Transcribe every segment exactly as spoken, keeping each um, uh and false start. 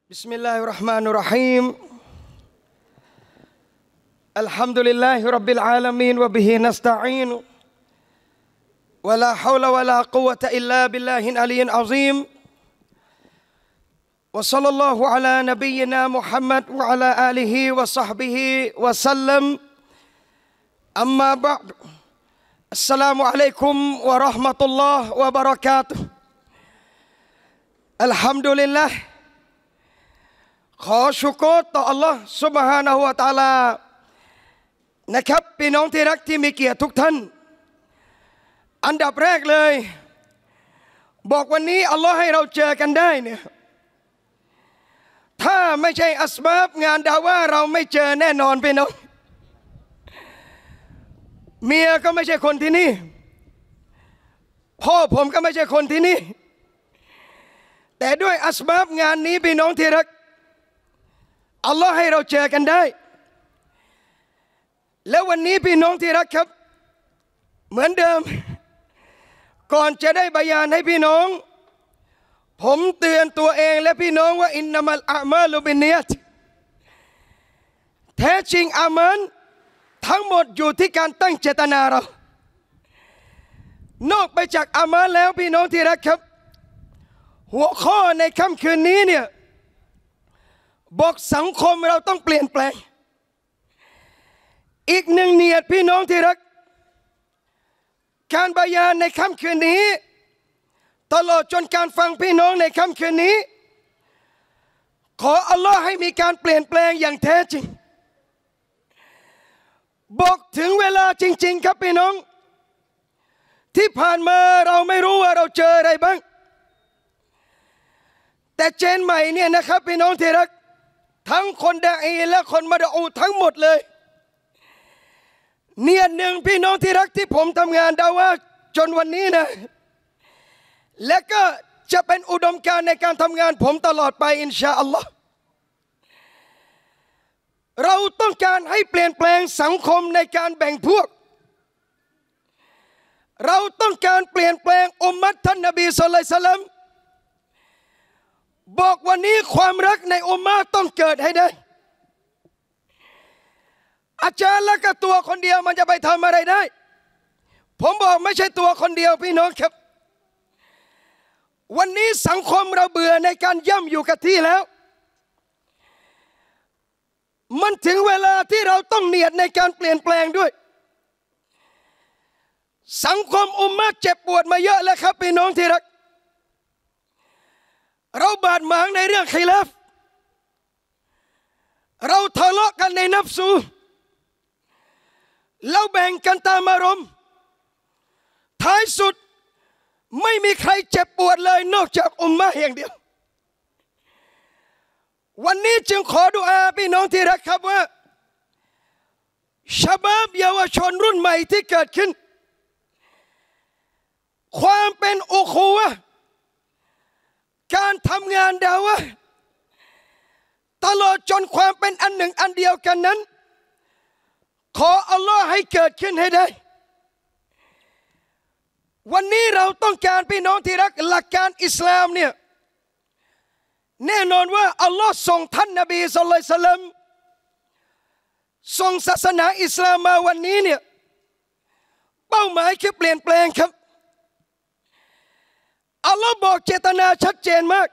بسم الله الرحمن الرحيم الحمد لله رب العالمين وبه نستعين ولا حول ولا قوة إلا بالله العلي العظيم وصلى الله على نبينا محمد وعلى آله وصحبه وسلم أما بعد السلام عليكم ورحمة الله وبركاته الحمد للهขอชุกรต่อ Allah سبحانه และ تعالى นะครับพี่น้องที่รักที่มีเกียรติทุกท่านอันดับแรกเลยบอกวันนี้ Allah ให้เราเจอกันได้เนี่ยถ้าไม่ใช่อัสบาบงานดาว่าเราไม่เจอแน่นอนพี่น้องเมียก็ไม่ใช่คนที่นี่พ่อผมก็ไม่ใช่คนที่นี่แต่ด้วยอัสบาบงานนี้พี่น้องที่รักอัลลอฮ์ให้เราเจอกันได้แล้ววันนี้พี่น้องที่รักครับเหมือนเดิมก่อนจะได้บรรยายให้พี่น้องผมเตือนตัวเองและพี่น้องว่าอินนัมัลอามาลุบินนิยตแท้จริงอามันทั้งหมดอยู่ที่การตั้งเจตนาเรานอกไปจากอามันแล้วพี่น้องที่รักครับหัวข้อในค่ำคืนนี้เนี่ยบอกสังคมเราต้องเปลี่ยนแปลงอีกหนึ่งเนียดพี่น้องที่รักการบรรยายในค่ำคืนนี้ตลอดจนการฟังพี่น้องในค่ำคืนนี้ขออัลลอฮ์ให้มีการเปลี่ยนแปลงอย่างแท้จริงบอกถึงเวลาจริงๆครับพี่น้องที่ผ่านมาเราไม่รู้ว่าเราเจออะไรบ้างแต่เจนใหม่เนี่ยนะครับพี่น้องที่รักทั้งคนดะอีและคนมาดะอูทั้งหมดเลยเนียดหนึ่งพี่น้องที่รักที่ผมทำงานดาว่าจนวันนี้นะและก็จะเป็นอุดมการณ์ในการทำงานผมตลอดไปอินชาอัลลอฮ์เราต้องการให้เปลี่ยนแปลงสังคมในการแบ่งพวกเราต้องการเปลี่ยนแปลงอุมมัตท่านนบีศ็อลลัลลอฮุอะลัยฮิวะซัลลัมบอกวันนี้ความรักในอุมมะห์ต้องเกิดให้ได้อาจารย์และก็ตัวคนเดียวมันจะไปทำอะไรได้ผมบอกไม่ใช่ตัวคนเดียวพี่น้องครับวันนี้สังคมเราเบื่อในการย่ำอยู่กับที่แล้วมันถึงเวลาที่เราต้องเนียดในการเปลี่ยนแปลงด้วยสังคมอุมมะห์เจ็บปวดมาเยอะแล้วครับพี่น้องที่รักเราบาดหมางในเรื่องขิลาฟเราทะเลาะกันในนัฟซูเราแบ่งกันตามอารมณ์ท้ายสุดไม่มีใครเจ็บปวดเลยนอกจากอุมมะห์อย่างเดียววันนี้จึงขอดุอาพี่น้องที่รักครับว่าชะบาบเยาวชนรุ่นใหม่ที่เกิดขึ้นความเป็นอุคูวะห์การทำงานดาวะตลอดจนความเป็นอันหนึ่งอันเดียวกันนั้นขออัลลอฮ์ให้เกิดขึ้นให้ได้วันนี้เราต้องการพี่น้องที่รักหลักการอิสลามเนี่ยแน่นอนว่าอัลลอฮ์ส่งท่านนบีศ็อลลัลลอฮุอะลัยฮิวะซัลลัมส่งศาสนาอิสลามมาวันนี้เนี่ยเป้าหมายคือเปลี่ยนแปลงครับอัลลอฮ์บอกเจตนาชัดเจนมาก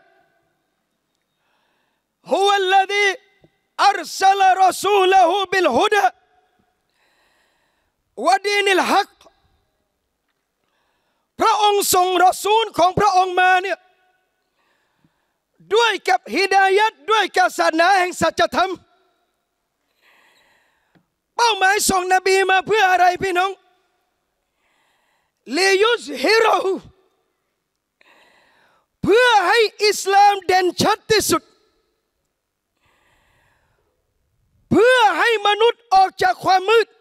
ฮุวัลลซีอัรซะลารอซูละฮูบิลฮุดาวะดีนิลฮักพระองค์ส่งรอซูลของพระองค์มาเนี่ยด้วยกับฮิดายัตด้วยกับศาสนาแห่งสัจธรรมเป้าหมายส่งนบีมาเพื่ออะไรพี่น้องลิยุซฮิรฮูเพื่อให้อิสลามเด่นชัดที่สุดเพื่อให้มนุษย์ออกจากความมืด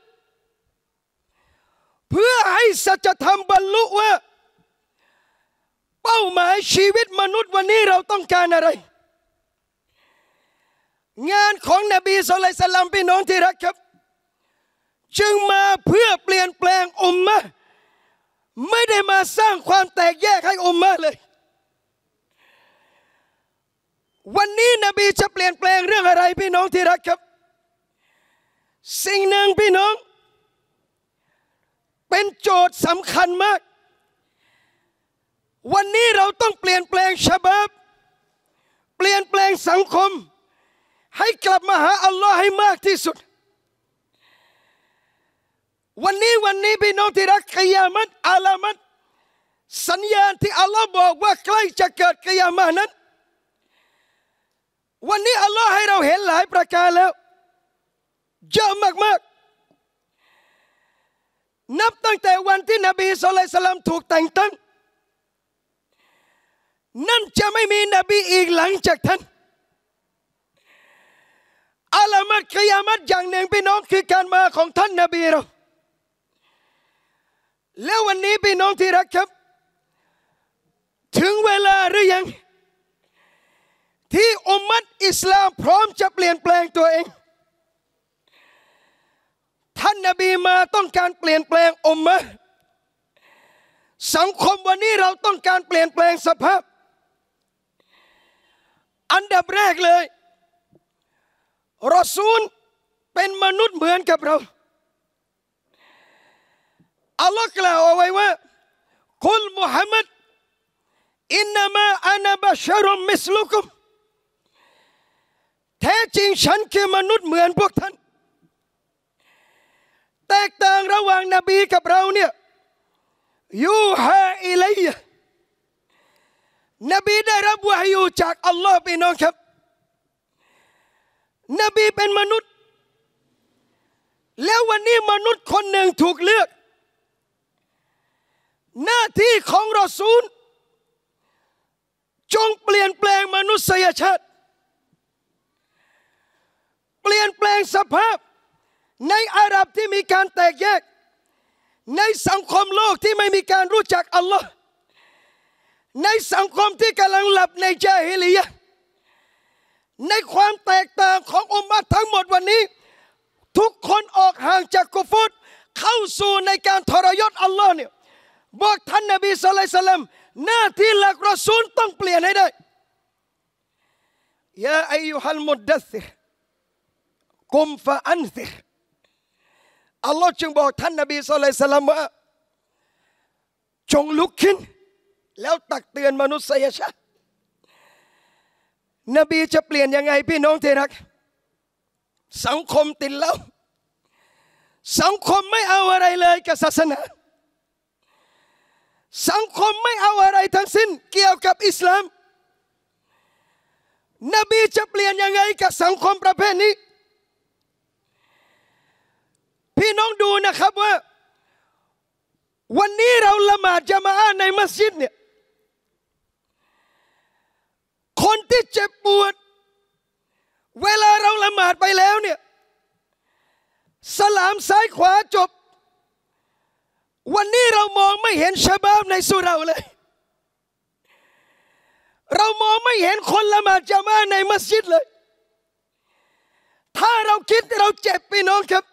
เพื่อให้สัจธรรมบรรลุว่าเป้าหมายชีวิตมนุษย์วันนี้เราต้องการอะไรงานของนบีศ็อลลัลลอฮุอะลัยฮิวะซัลลัมพี่น้องที่รักครับจึงมาเพื่อเปลี่ยนแปลงอุมมะห์ไม่ได้มาสร้างความแตกแยกให้อุมมะห์เลยวันนี้นบีจะเปลี่ยนแปลงเรื่องอะไรพี่น้องที่รักครับสิ่งหนึ่งพี่น้องเป็นโจทย์สำคัญมากวันนี้เราต้องเปลี่ยนแปลงชะบับเปลี่ยนแปลงสังคมให้กลับมาหาอัลลอฮ์ให้มากที่สุดวันนี้วันนี้พี่น้องที่รักกิยามัตอาลามัตสัญญาณที่อัลลอฮ์บอกว่าใกล้จะเกิดกิยามะห์นั้นวันนี้อัลลอฮ์ให้เราเห็นหลายประการแล้วเยอะมากๆนับตั้งแต่วันที่นบีศ็อลลัลลอฮุอะลัยฮิวะซัลลัมถูกแต่งตั้งนั่นจะไม่มีนบีอีกหลังจากท่านอาลามัตกิยามะห์อย่างหนึ่งพี่น้องคือการมาของท่านนบีเราแล้ววันนี้พี่น้องที่รักครับถึงเวลาหรือยังที่อุมมะฮ์อิสลามพร้อมจะเปลี่ยนแปลงตัวเองท่านนบีมาต้องการเปลี่ยนแปลงอุมมะฮ์สังคมวันนี้เราต้องการเปลี่ยนแปลงสภาพอันดับแรกเลยรอซูลเป็นมนุษย์เหมือนกับเราอัลลอฮ์กล่าวเอาไว้ว่ากุลมุฮัมมัดอินนามาอานะบะชะรุมมิสลุกุมแท้จริงฉันคือมนุษย์เหมือนพวกท่านแตกต่างระหว่างนบีกับเราเนี่ยยูฮาอิลัยนบีได้รับวะฮยูจากอัลลอฮ์พี่น้องครับนบีเป็นมนุษย์แล้ววันนี้มนุษย์คนหนึ่งถูกเลือกหน้าที่ของรอซูลจงเปลี่ยนแปลงมนุษยชาติเปลี่ยนแปลงสภาพในอาหรับที่มีการแตกแยกในสังคมโลกที่ไม่มีการรู้จักอัลลอฮ์ในสังคมที่กำลังหลับในญาฮิลิยะห์ในความแตกต่างของอุมมะฮ์ทั้งหมดวันนี้ทุกคนออกห่างจากกุฟรเข้าสู่ในการทรยศอัลลอฮ์เนี่ยบอกท่านนบีศ็อลลัลลอฮุอะลัยฮิวะซัลลัมหน้าที่หลักรอซูลต้องเปลี่ยนให้ได้ยาอัยยูฮัลมุดดัสซิรกุมฟะอันซิรอัลลอฮ์จึงบอกท่านนบีศ็อลลัลลอฮุอะลัยฮิวะซัลลัมว่าจงลุกขึ้นแล้วตักเตือนมนุษยชาตินบีจะเปลี่ยนยังไงพี่น้องที่รักสังคมติดเหล้าสังคมไม่เอาอะไรเลยกับศาสนาสังคมไม่เอาอะไรทั้งสิ้นเกี่ยวกับอิสลามนบีจะเปลี่ยนยังไงกับสังคมประเภทนี้พี่น้องดูนะครับว่าวันนี้เราละหมาดญะมาอะห์ในมัสยิดเนี่ยคนที่เจ็บปวดเวลาเราละหมาดไปแล้วเนี่ยสลามซ้ายขวาจบวันนี้เรามองไม่เห็นชะบาบในสุเราเลยเรามองไม่เห็นคนละหมาดญะมาอะห์ในมัสยิดเลยถ้าเราคิดเราเจ็บพี่น้องครับ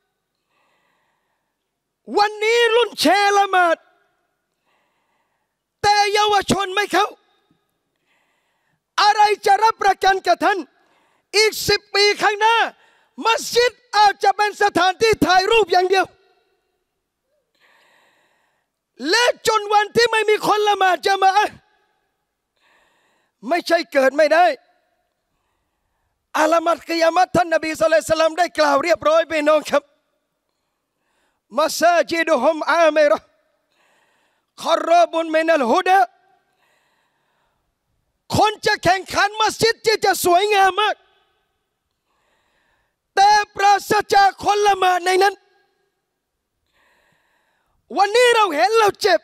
วันนี้รุ่นแชร์ละหมาดแต่เยาวชนไม่เข้าอะไรจะรับประกันกับท่านอีกสิบปีข้างหน้ามัสยิดอาจจะเป็นสถานที่ถ่ายรูปอย่างเดียวและจนวันที่ไม่มีคนละหมาดญะมาอะห์ไม่ใช่เกิดไม่ได้อาลามัตกิยามะห์ท่านนบีศ็อลลัลลอฮุอะลัยฮิวะซัลลัมได้กล่าวเรียบร้อยพี่น้องครับมัสยิดุฮุมอามิเราะห์คอรอบุนมินัลฮุดาคนจะแข่งขันมัสยิดที่จะสวยงามมากแต่ปราศจากคนละหมาดในนั้นวันนี้เราเห็นเราเจ็บ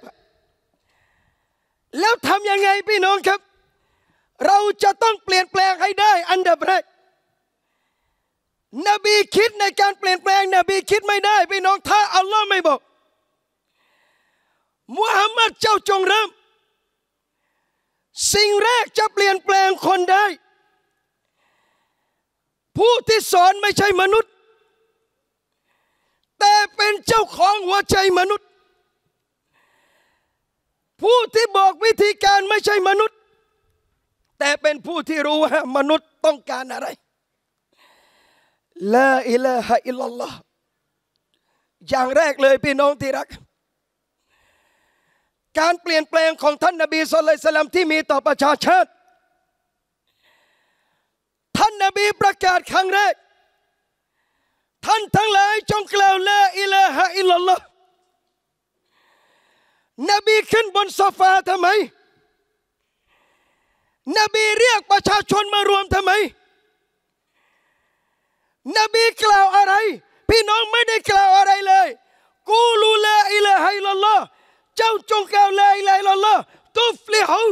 แล้วทำยังไงพี่น้องครับเราจะต้องเปลี่ยนแปลงให้ได้อันดับแรกนบีคิดในการเปลี่ยนแปลงนบีคิดไม่ได้พี่น้องถ้าอัลลอฮ์ไม่บอกมุฮัมมัดเจ้าจงเริ่มสิ่งแรกจะเปลี่ยนแปลงคนได้ผู้ที่สอนไม่ใช่มนุษย์แต่เป็นเจ้าของหัวใจมนุษย์ผู้ที่บอกวิธีการไม่ใช่มนุษย์แต่เป็นผู้ที่รู้ว่ามนุษย์ต้องการอะไรลาอิลาฮะอิลลัลลอฮ์อย่างแรกเลยพี่น้องที่รักการเปลี่ยนแปลงของท่านนบีศ็อลลัลลอฮุอะลัยฮิวะซัลลัมที่มีต่อประชาชาติท่านนบีประกาศครั้งแรกท่านทั้งหลายจงกล่าวลาอิลาฮะอิลลัลลอฮ์นบีขึ้นบนโซฟาทำไมนบีเรียกประชาชนมารวมทำไมนบีกล่าวอะไรพี่น้องไม่ได้กล่าวอะไรเลยกูลูลาอิลาฮะอิลลัลลอฮ์เจ้าจงกล่าวลาอิลาฮะอิลลัลลอฮ์ตุฟลิฮู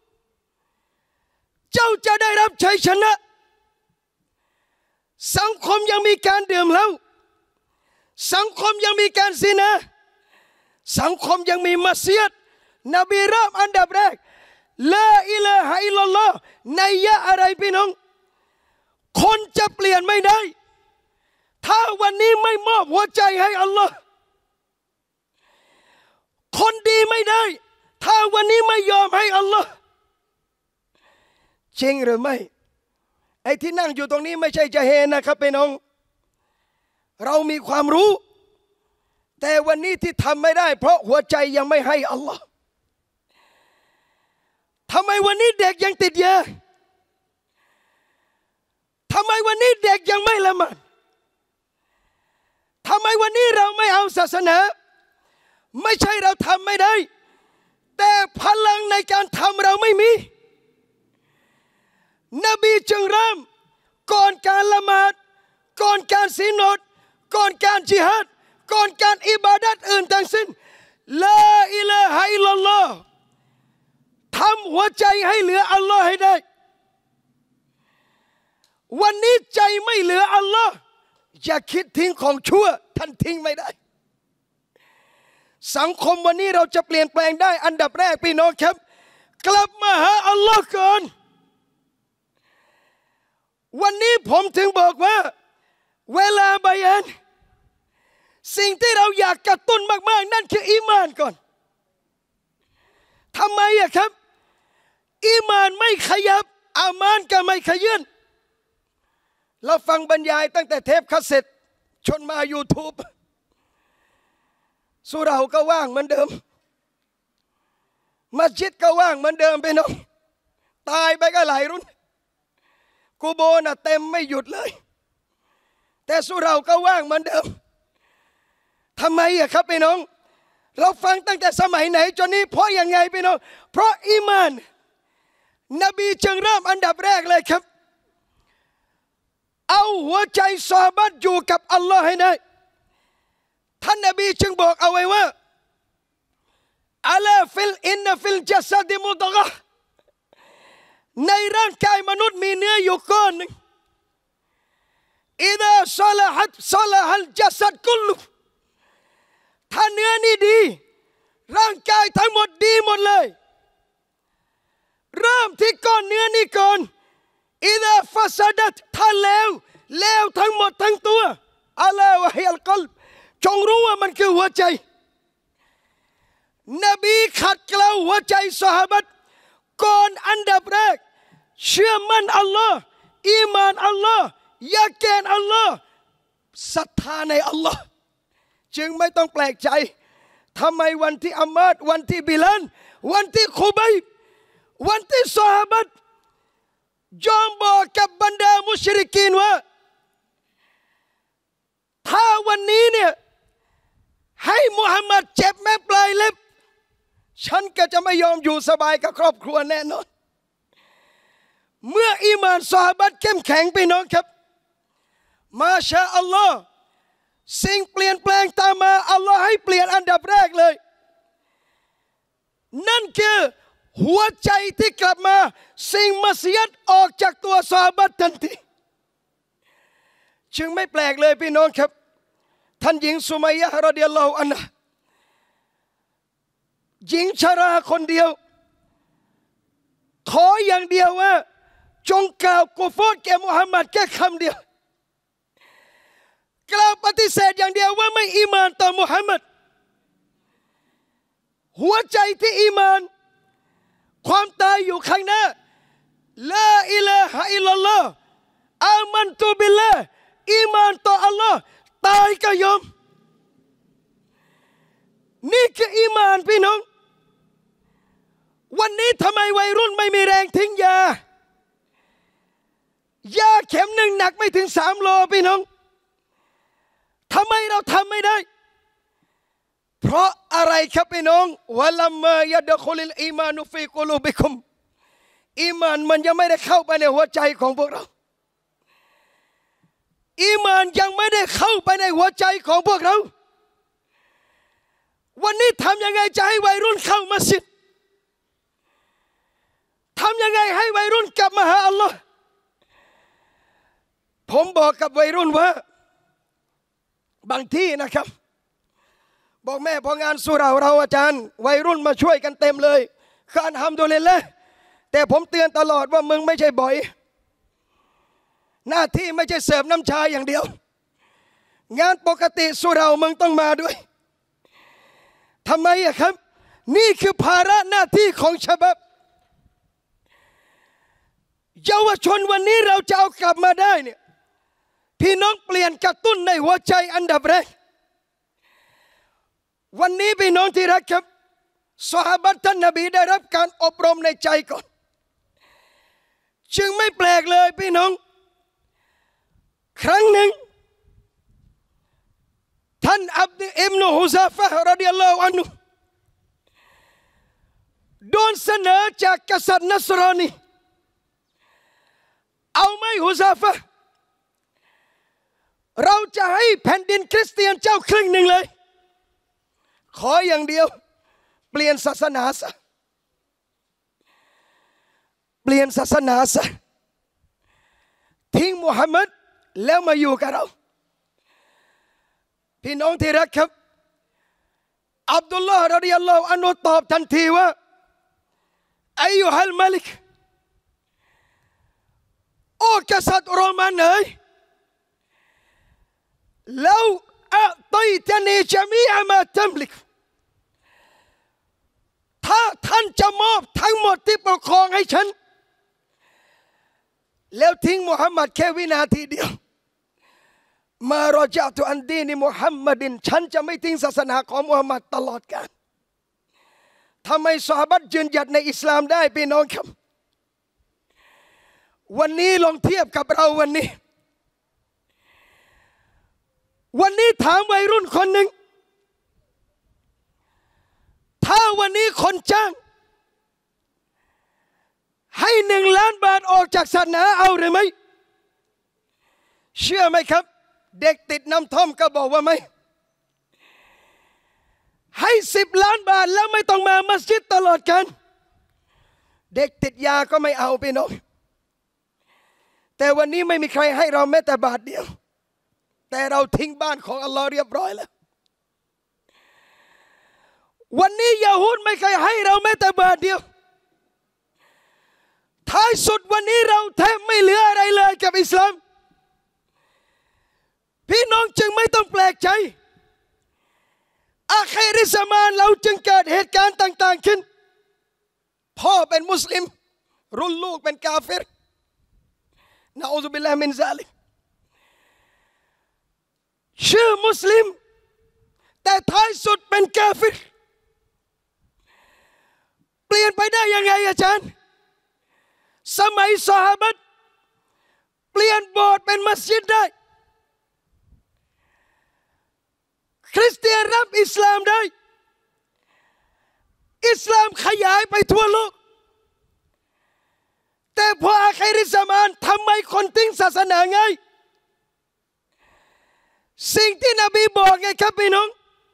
เจ้าจะได้รับชัยชนะสังคมยังมีการดื่มเหล้าสังคมยังมีการซินาสังคมยังมีมัสยิดนบีเริ่มอันดับแรกลาอิลาฮะอิลลัลลอฮ์ในยะอะไรพี่น้องคนจะเปลี่ยนไม่ได้ถ้าวันนี้ไม่มอบหัวใจให้อัลลอฮ์คนดีไม่ได้ถ้าวันนี้ไม่ยอมให้อัลลอฮ์จริงหรือไม่ไอ้ที่นั่งอยู่ตรงนี้ไม่ใช่จะเฮนะครับพี่น้องเรามีความรู้แต่วันนี้ที่ทำไม่ได้เพราะหัวใจยังไม่ให้อัลลอฮ์ทำไมวันนี้เด็กยังติดยาทำไมวันนี้เด็กยังไม่ละหมาดทำไมวันนี้เราไม่เอาศาสนาไม่ใช่เราทำไม่ได้แต่พลังในการทำเราไม่มีนบีจึงเริ่มก่อนการละหมาดก่อนการศีลอดก่อนการจิฮาดก่อนการอิบาดัตอื่นทั้งสิ้นลาอิลาฮะอิลลัลลอฮ์ทำหัวใจให้เหลืออัลลอฮ์ให้ได้วันนี้ใจไม่เหลืออัลลอฮ์อย่าคิดทิ้งของชั่วท่านทิ้งไม่ได้สังคมวันนี้เราจะเปลี่ยนแปลงได้อันดับแรกพี่น้องครับกลับมาหาอัลลอฮ์ก่อนวันนี้ผมถึงบอกว่าเวลาบายานสิ่งที่เราอยากกระตุ้นมากๆนั่นคืออีมานก่อนทำไมอะครับอีมานไม่ขยับอามานก็ไม่ขยื่นเราฟังบรรยายตั้งแต่เทปคาสเซ็ตจนมา YouTube สุเราก็ว่างเหมือนเดิมมัสยิดก็ว่างเหมือนเดิมไปน้องตายไปก็หลายรุ่นกูโบน่ะเต็มไม่หยุดเลยแต่สุเราก็ว่างเหมือนเดิมทำไมอะครับพี่น้องเราฟังตั้งแต่สมัยไหนจนนี้เพราะยังไงพี่น้องเพราะอีมานนบีจึงเริ่มอันดับแรกเลยครับเอาหัวใจซอฮาบะห์อยู่กับอัลลอฮ์ให้ได้ท่านนบีจึงบอกเอาไว้ว่าอัลาฟิลอินนฟิลจัสดิมุดกะในร่างกายมนุษย์มีเนื้ออยู่ก้อนหนึ่งอิดะซอลาฮัตซอลาฮัลจัสดกุลลุถ้าเนื้อนี่ดีร่างกายทั้งหมดดีหมดเลยเริ่มที่ก้อนเนื้อนี่ก่อนอิดะฟัสดัตถ้าแล้วแล้วทั้งหมดทั้งตัวอัลาวะฮิอัลกลบจงรู้ว่ามันคือหัวใจนบีขัดเกลาหัวใจซอฮาบะห์ก่อนอันดับแรกเชื่อมั่นอัลลอฮ์อีมานอัลลอฮ์ยาเกนอัลลอฮ์ศรัทธาในอัลลอฮ์จึงไม่ต้องแปลกใจทำไมวันที่อัมมาดวันที่บิลาลวันที่คุบัยบวันที่ซอฮาบะห์ยอมบอกกับบรรดามุชริกีนว่าถ้าวันนี้เนี่ยให้มุฮัมมัดเจ็บแม้ปลายเล็บฉันก็จะไม่ยอมอยู่สบายกับครอบครัวแน่นอนเมื่ออีมานซอฮาบะห์เข้มแข็งพี่น้องครับมาชาอัลลอฮ์สิ่งเปลี่ยนแปลงตามมาอัลลอฮ์ให้เปลี่ยนอันดับแรกเลยนั่นคือหัวใจที่กลับมาสิ่งมัสยิดออกจากตัวซอฮาบะห์ทันทีจึงไม่แปลกเลยพี่น้องครับท่านหญิงสุมัยยะห์รอฎิยัลลอฮุอันฮาหญิงชราคนเดียวขออย่างเดียวว่าจงกล่าวกุฟรแก่มุฮัมมัดแค่คำเดียวกล่าวปฏิเสธอย่างเดียวว่าไม่อีมานต่อมุฮัมมัดหัวใจที่อีมานความตายอยู่ข้างหน้าลาอิลาฮะอิลลัลลอฮ์อามันตุบิลลาห์อีมานต่ออัลลอฮ์ตายก็ยอมนี่คืออีมานพี่น้องวันนี้ทำไมวัยรุ่นไม่มีแรงทิ้งยายาเข็มหนึ่งหนักไม่ถึงสามโลพี่น้องทำไมเราทำไม่ได้เพราะอะไรครับพี่น้องวะลัมมายะดะคุลิลอีมานุฟีกุลูบิคุมอีมานมันยังไม่ได้เข้าไปในหัวใจของพวกเราอีมานยังไม่ได้เข้าไปในหัวใจของพวกเราวันนี้ทำยังไงจะให้วัยรุ่นเข้ามัสยิดทำยังไงให้วัยรุ่นกลับมาหาอัลลอฮ์ผมบอกกับวัยรุ่นว่าบางที่นะครับบอกแม่พองานสุเราเราอาจารย์วัยรุ่นมาช่วยกันเต็มเลยการทำโดยเลยละแต่ผมเตือนตลอดว่ามึงไม่ใช่บ่อยหน้าที่ไม่ใช่เสิร์ฟน้ำชาอย่างเดียวงานปกติสุเรามึงต้องมาด้วยทำไมอะครับนี่คือภาระหน้าที่ของชะบับเยาวชนวันนี้เราจะเอากลับมาได้เนี่ยพี่น้องเปลี่ยนกระตุ้นในหัวใจอันดับแรกวันนี้พี่น้องที่รักครับซอฮาบะห์ท่านนบีได้รับการอบรมในใจก่อนจึงไม่แปลกเลยพี่น้องครั้งหนึ่งท่านอับดุลอิบนุฮุซาฟะห์รอฎิยัลลอฮุอันฮุโดนเสนอจากกษัตริย์นัสรอนีเอาไหมฮุซาฟะห์เราจะให้แผ่นดินคริสเตียนเจ้าครึ่งหนึ่งเลยขออย่างเดียวเปลี่ยนศาสนาซะเปลี่ยนศาสนาซะทิ้งมุฮัมมัดแล้วมาอยู่กับเราพี่น้องที่รักครับอับดุลลอฮ์รอฎิยัลลอฮุอันฮุตอบทันทีว่าอัยยูฮัลมาลิกโอ้กษัตริย์โรมันเอ๋ยแล้วอัตอยตนีจามีอะมาตัมลิกถ้าท่านจะมอบทั้งหมดที่ปกครองให้ฉันแล้วทิ้งมุฮัมมัดแค่วินาทีเดียวมารอจาตุอันดีนิมุฮัมมัดินฉันจะไม่ทิ้งศาสนาของมุฮัมมัดตลอดกาลทำไมซอฮาบะห์ยืนหยัดในอิสลามได้พี่น้องครับวันนี้ลองเทียบกับเราวันนี้วันนี้ถามวัยรุ่นคนหนึ่งถ้าวันนี้คนจ้างให้หนึ่งล้านบาทออกจากศาสนาเอาหรือไม่เชื่อไหมครับเด็กติดน้ำท่อมก็บอกว่าไม่ให้สิบล้านบาทแล้วไม่ต้องมามัสยิดตลอดกันเด็กติดยาก็ไม่เอาพี่น้องแต่วันนี้ไม่มีใครให้เราแม้แต่บาทเดียวแต่เราทิ้งบ้านของอัลลอฮ์เรียบร้อยแล้ววันนี้ยะฮูดไม่เคยให้เราแม้แต่บาทเดียวท้ายสุดวันนี้เราแทบไม่เหลืออะไรเลยกับอิสลามพี่น้องจึงไม่ต้องแปลกใจอาคิริซะมานเราจึงเกิดเหตุการณ์ต่างๆขึ้นพ่อเป็นมุสลิมรุ่นลูกเป็นกาเฟรนะอูซุบิลลาฮิมินซาลิกชื่อมุสลิมแต่ท้ายสุดเป็นกาเฟรเปลี่ยนไปได้ยังไงอาจารย์สมัยซอฮาบะห์เปลี่ยนโบสถ์เป็นมัสยิดได้คริสเตียนรับอิสลามได้อิสลามขยายไปทั่วโลกแต่พออาคิริซะมานทำไมคนทิ้งศาสนาง่ายสิ่งที่นบีบอกไงครับพี่น้อง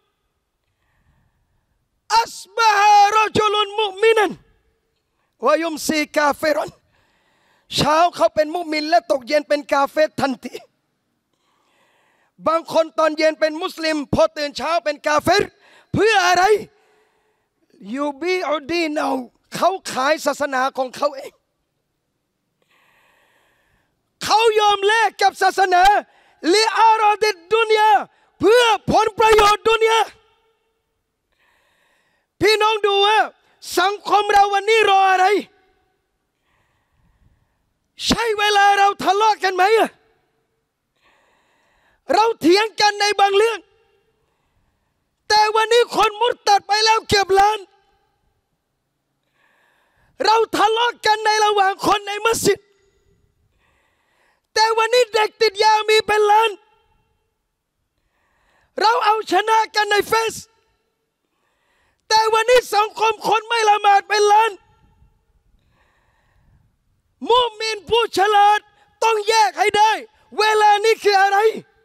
อัสบะฮะรอจุลุนมุมินันวายุมซีกาเฟรอนเช้าเขาเป็นมุมินและตกเย็นเป็นกาเฟรทันทีบางคนตอนเย็นเป็นมุสลิมพอตื่นเช้าเป็นกาเฟรเพื่ออะไรยูบีอูดีนเอาเขาขายศาสนาของเขาเองเขายอมแลกกับศาสนาลิอารอดิดดุนยาเพื่อผลประโยชน์ดุนยาพี่น้องดูว่าสังคมเราวันนี้รออะไรใช่เวลาเราทะเลาะกันไหมอะเราเถียงกันในบางเรื่องแต่วันนี้คนมุตตัดไปแล้วเกือบล้านเราทะเลาะกันในระหว่างคนในมัสยิดแต่วันนี้เด็กติดยามีเป็นล้านเราเอาชนะกันในเฟซแต่วันนี้สังคมคนไม่ละหมาดเป็นล้านมุมินผู้ฉลาดต้องแยกให้ได้เวลานี้คืออะไร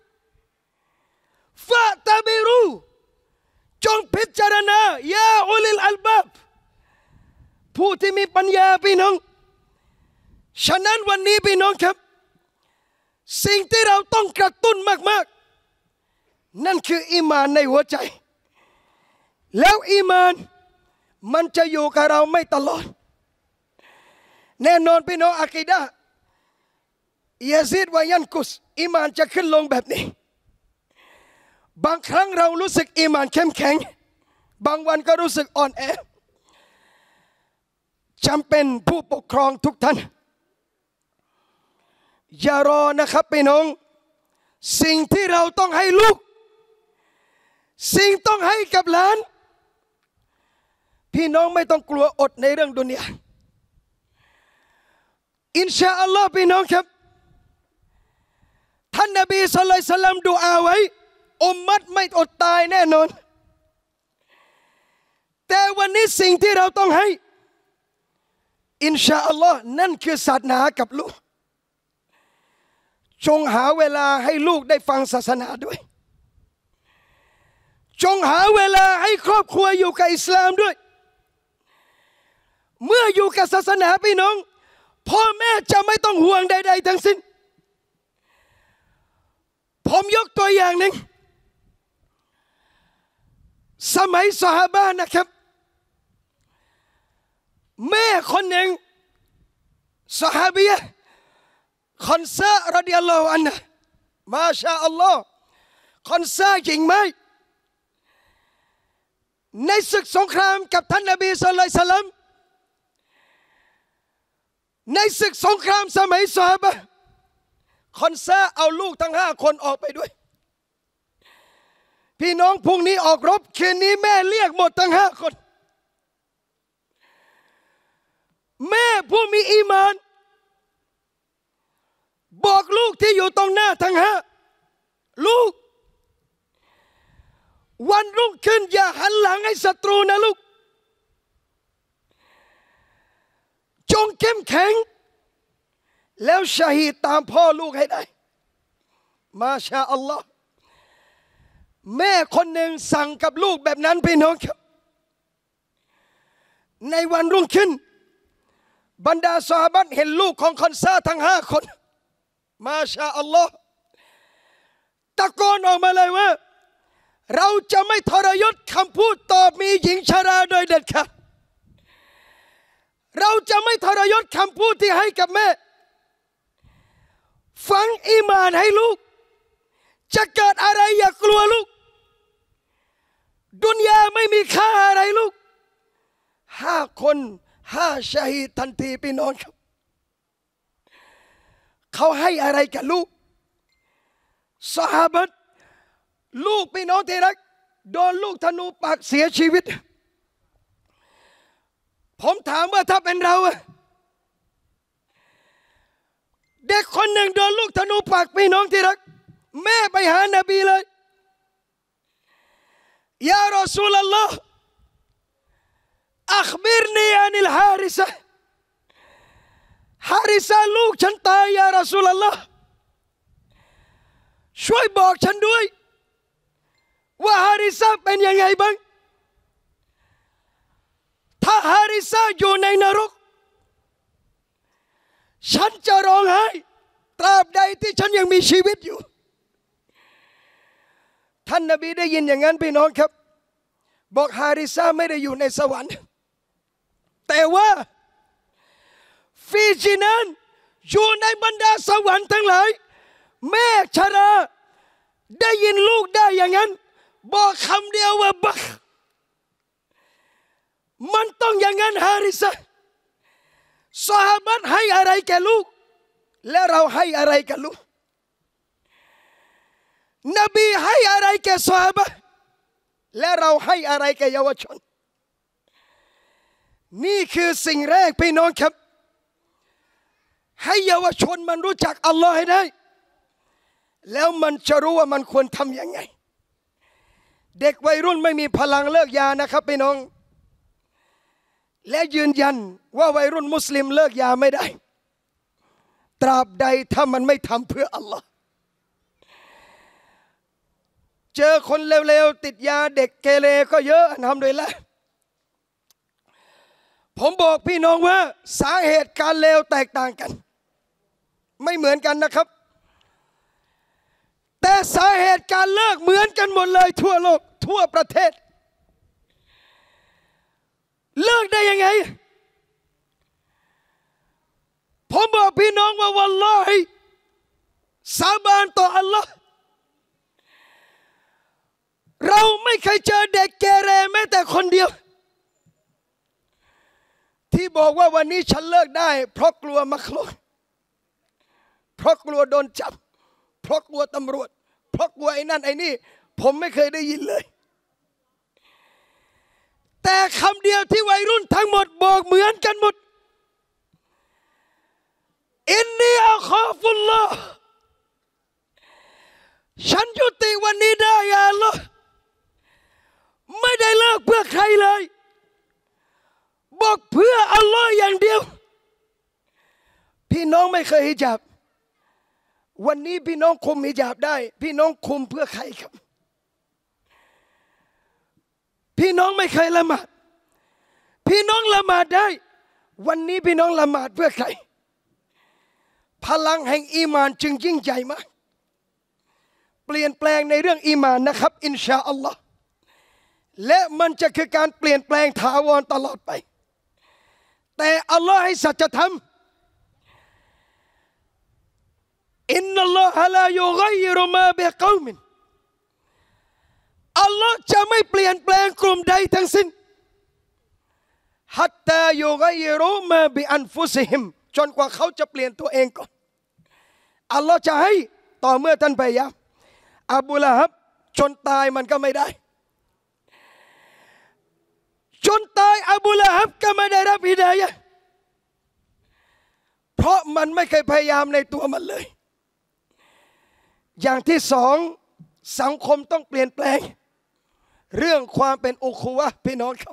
ฟะตะบิรูจงพิจารณายาอุลิลอัลบับผู้ที่มีปัญญาพี่น้องฉะนั้นวันนี้พี่น้องครับสิ่งที่เราต้องกระตุ้นมากๆนั่นคืออีมานในหัวใจแล้วอีมานมันจะอยู่กับเราไม่ตลอดแน่นอนพี่น้องอะกีดะห์ยะซีดวะยันกุสอีมานจะขึ้นลงแบบนี้บางครั้งเรารู้สึกอีมานเข้มแข็งบางวันก็รู้สึกอ่อนแอจำเป็นผู้ปกครองทุกท่านอย่ารอนะครับพี่น้องสิ่งที่เราต้องให้ลูกสิ่งต้องให้กับหลานพี่น้องไม่ต้องกลัวอดในเรื่องดุนยาอินชาอัลลอฮ์พี่น้องครับท่านนบีศ็อลลัลลอฮุอะลัยฮิวะซัลลัมดุอาไว้อุมมัตไม่อดตายแน่นอนแต่วันนี้สิ่งที่เราต้องให้อินชาอัลลอฮ์นั่นคือศาสนากับลูกจงหาเวลาให้ลูกได้ฟังศาสนาด้วยจงหาเวลาให้ครอบครัวอยู่กับอิสลามด้วยเมื่ออยู่กับศาสนาพี่น้องพ่อแม่จะไม่ต้องห่วงใดๆทั้งสิ้นผมยกตัวอย่างหนึ่งสมัยซอฮาบะห์นะครับแม่คนหนึ่งซอฮาบียะห์คอนซะรอฎิยัลลอฮุอันฮะมาชาอัลลอฮ์คอนซะหญิงไหมในศึกสงครามกับท่านนบีศ็อลลัลลอฮุอะลัยฮิวะซัลลัมในศึกสงครามสมัยซอฮาบะห์คอนซะเอาลูกทั้งห้าคนออกไปด้วยพี่น้องพรุ่งนี้ออกรบคืนนี้แม่เรียกหมดทั้งห้าคนแม่ผู้มีอีมานบอกลูกที่อยู่ตรงหน้าทั้งห้าลูกวันรุ่งขึ้นอย่าหันหลังให้ศัตรูนะลูกจงเข้มแข็งแล้วชะฮีดตามพ่อลูกให้ได้มาชาอัลลอฮ์แม่คนหนึ่งสั่งกับลูกแบบนั้นพี่น้องครับในวันรุ่งขึ้นบรรดาซอฮาบะห์เห็นลูกของคอนซะทั้งห้าคนมาชาอัลลอฮ์ตะโกนออกมาเลยว่าเราจะไม่ทรยศคำพูดต่อมีหญิงชราโดยเด็ดขาดเราจะไม่ทรยศคำพูดที่ให้กับแม่ฟังอีมานให้ลูกจะเกิดอะไรอย่ากลัวลูกดุนยาไม่มีค่าอะไรลูกห้าคนห้าชะฮีดทันทีพี่น้องครับเขาให้อะไรกับลูกซอฮาบะห์ลูกพี่น้องที่รักโดนลูกธนูปักเสียชีวิตผมถามว่าถ้าเป็นเราเด็กคนหนึ่งโดนลูกธนูปักพี่น้องที่รักแม่ไปหานบีเลยยารอซูลัลลอฮ์อัคบิรนีอานิลฮาริซะฮาริซะลูกฉันตายยารอซูลัลลอฮ์ช่วยบอกฉันด้วยว่าฮาริซะเป็นยังไงบ้างถ้าฮาริซะอยู่ในนรกฉันจะร้องไห้ตราบใดที่ฉันยังมีชีวิตอยู่ท่านนบีได้ยินอย่างนั้นพี่น้องครับบอกฮาริซะไม่ได้อยู่ในสวรรค์แต่ว่าฟีจินันอยู่ในบรรดาสวรรค์ทั้งหลายแม่ชราได้ยินลูกได้อย่างนั้นบอกคำเดียวว่าบักมันต้องอย่างนั้นฮาริซะซอฮาบะห์ให้อะไรแก่ลูกและเราให้อะไรกันลูกนบีให้อะไรแก่ซอฮาบะห์และเราให้อะไรแก่เยาวชนนี่คือสิ่งแรกพี่น้องครับให้เยาวชนมันรู้จักอัลลอฮ์ให้ได้แล้วมันจะรู้ว่ามันควรทำยังไงเด็กวัยรุ่นไม่มีพลังเลิกยานะครับพี่น้องและยืนยันว่าวัยรุ่นมุสลิมเลิกยาไม่ได้ตราบใดถ้ามันไม่ทำเพื่ออัลลอฮ์เจอคนเร็วๆติดยาเด็กเกเรก็เยอะทำโดยละผมบอกพี่น้องว่าสาเหตุการเลวแตกต่างกันไม่เหมือนกันนะครับแต่สาเหตุการเลิกเหมือนกันหมดเลยทั่วโลกทั่วประเทศเลิกได้ยังไงผมบอกพี่น้องว่าวัลลอฮิสาบานต่ออัลลอฮ์เราไม่เคยเจอเด็กเกเรแม้แต่คนเดียวที่บอกว่าวันนี้ฉันเลิกได้เพราะกลัวมักลุกเพราะกลัวโดนจับเพราะกลัวตำรวจเพราะกลัวไอ้นั่นไอ้นี่ผมไม่เคยได้ยินเลยแต่คำเดียวที่วัยรุ่นทั้งหมดบอกเหมือนกันหมดอินนีอัคอฟุลลอฮ์ฉันยุติวันนี้ได้ยาอัลลอฮ์ไม่ได้เลิกเพื่อใครเลยบอกเพื่ออัลลอฮ์อย่างเดียวพี่น้องไม่เคยฮิญาบวันนี้พี่น้องคุมฮิญาบได้พี่น้องคุมเพื่อใครครับพี่น้องไม่เคยละหมาดพี่น้องละหมาดได้วันนี้พี่น้องละหมาดเพื่อใครพลังแห่งอีมานจึงยิ่งใหญ่มากเปลี่ยนแปลงในเรื่องอีมานนะครับอินชาอัลลอฮ์และมันจะคือการเปลี่ยนแปลงถาวรตลอดไปแต่อัลลอฮ์ให้สัจธรรมอินนัลลอฮะลายุกัยรุมาบิกอมินอัลลอฮ์จะไม่เปลี่ยนแปลงกลุ่มใดทั้งสิ้นฮัตตายุกัยรุมาบิอันฟุซิฮิมจนกว่าเขาจะเปลี่ยนตัวเองก่อนอัลลอฮ์จะให้ต่อเมื่อท่านพยายามอบูละฮับจนตายมันก็ไม่ได้จนตายอบูละฮับก็ไม่ได้รับฮิดายะห์เพราะมันไม่เคยพยายามในตัวมันเลยอย่างที่สองสังคมต้องเปลี่ยนแปลงเรื่องความเป็นอุคูวะห์พี่น้องครับ